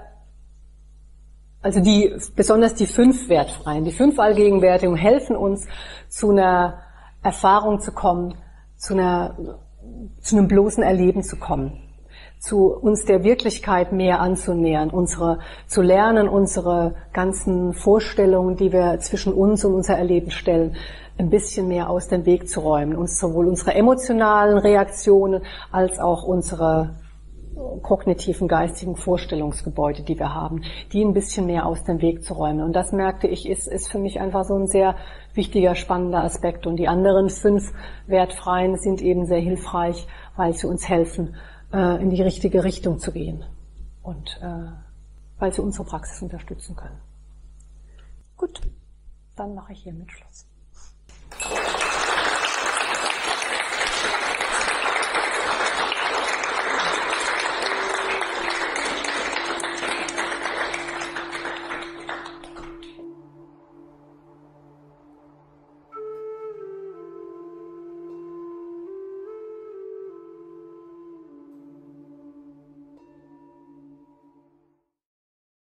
Speaker 1: Also die, besonders die fünf Wertfreien, die fünf Allgegenwärtigen helfen uns, zu einer Erfahrung zu kommen, zu einer, zu einem bloßen Erleben zu kommen, zu uns der Wirklichkeit mehr anzunähern, unsere, zu lernen, unsere ganzen Vorstellungen, die wir zwischen uns und unser Erleben stellen, ein bisschen mehr aus dem Weg zu räumen, uns sowohl unsere emotionalen Reaktionen als auch unsere kognitiven, geistigen Vorstellungsgebäude, die wir haben, die ein bisschen mehr aus dem Weg zu räumen. Und das merkte ich, ist, ist für mich einfach so ein sehr wichtiger, spannender Aspekt. Und die anderen fünf Wertfreien sind eben sehr hilfreich, weil sie uns helfen, äh, in die richtige Richtung zu gehen. Und äh, weil sie unsere Praxis unterstützen können. Gut, dann mache ich hiermit Schluss.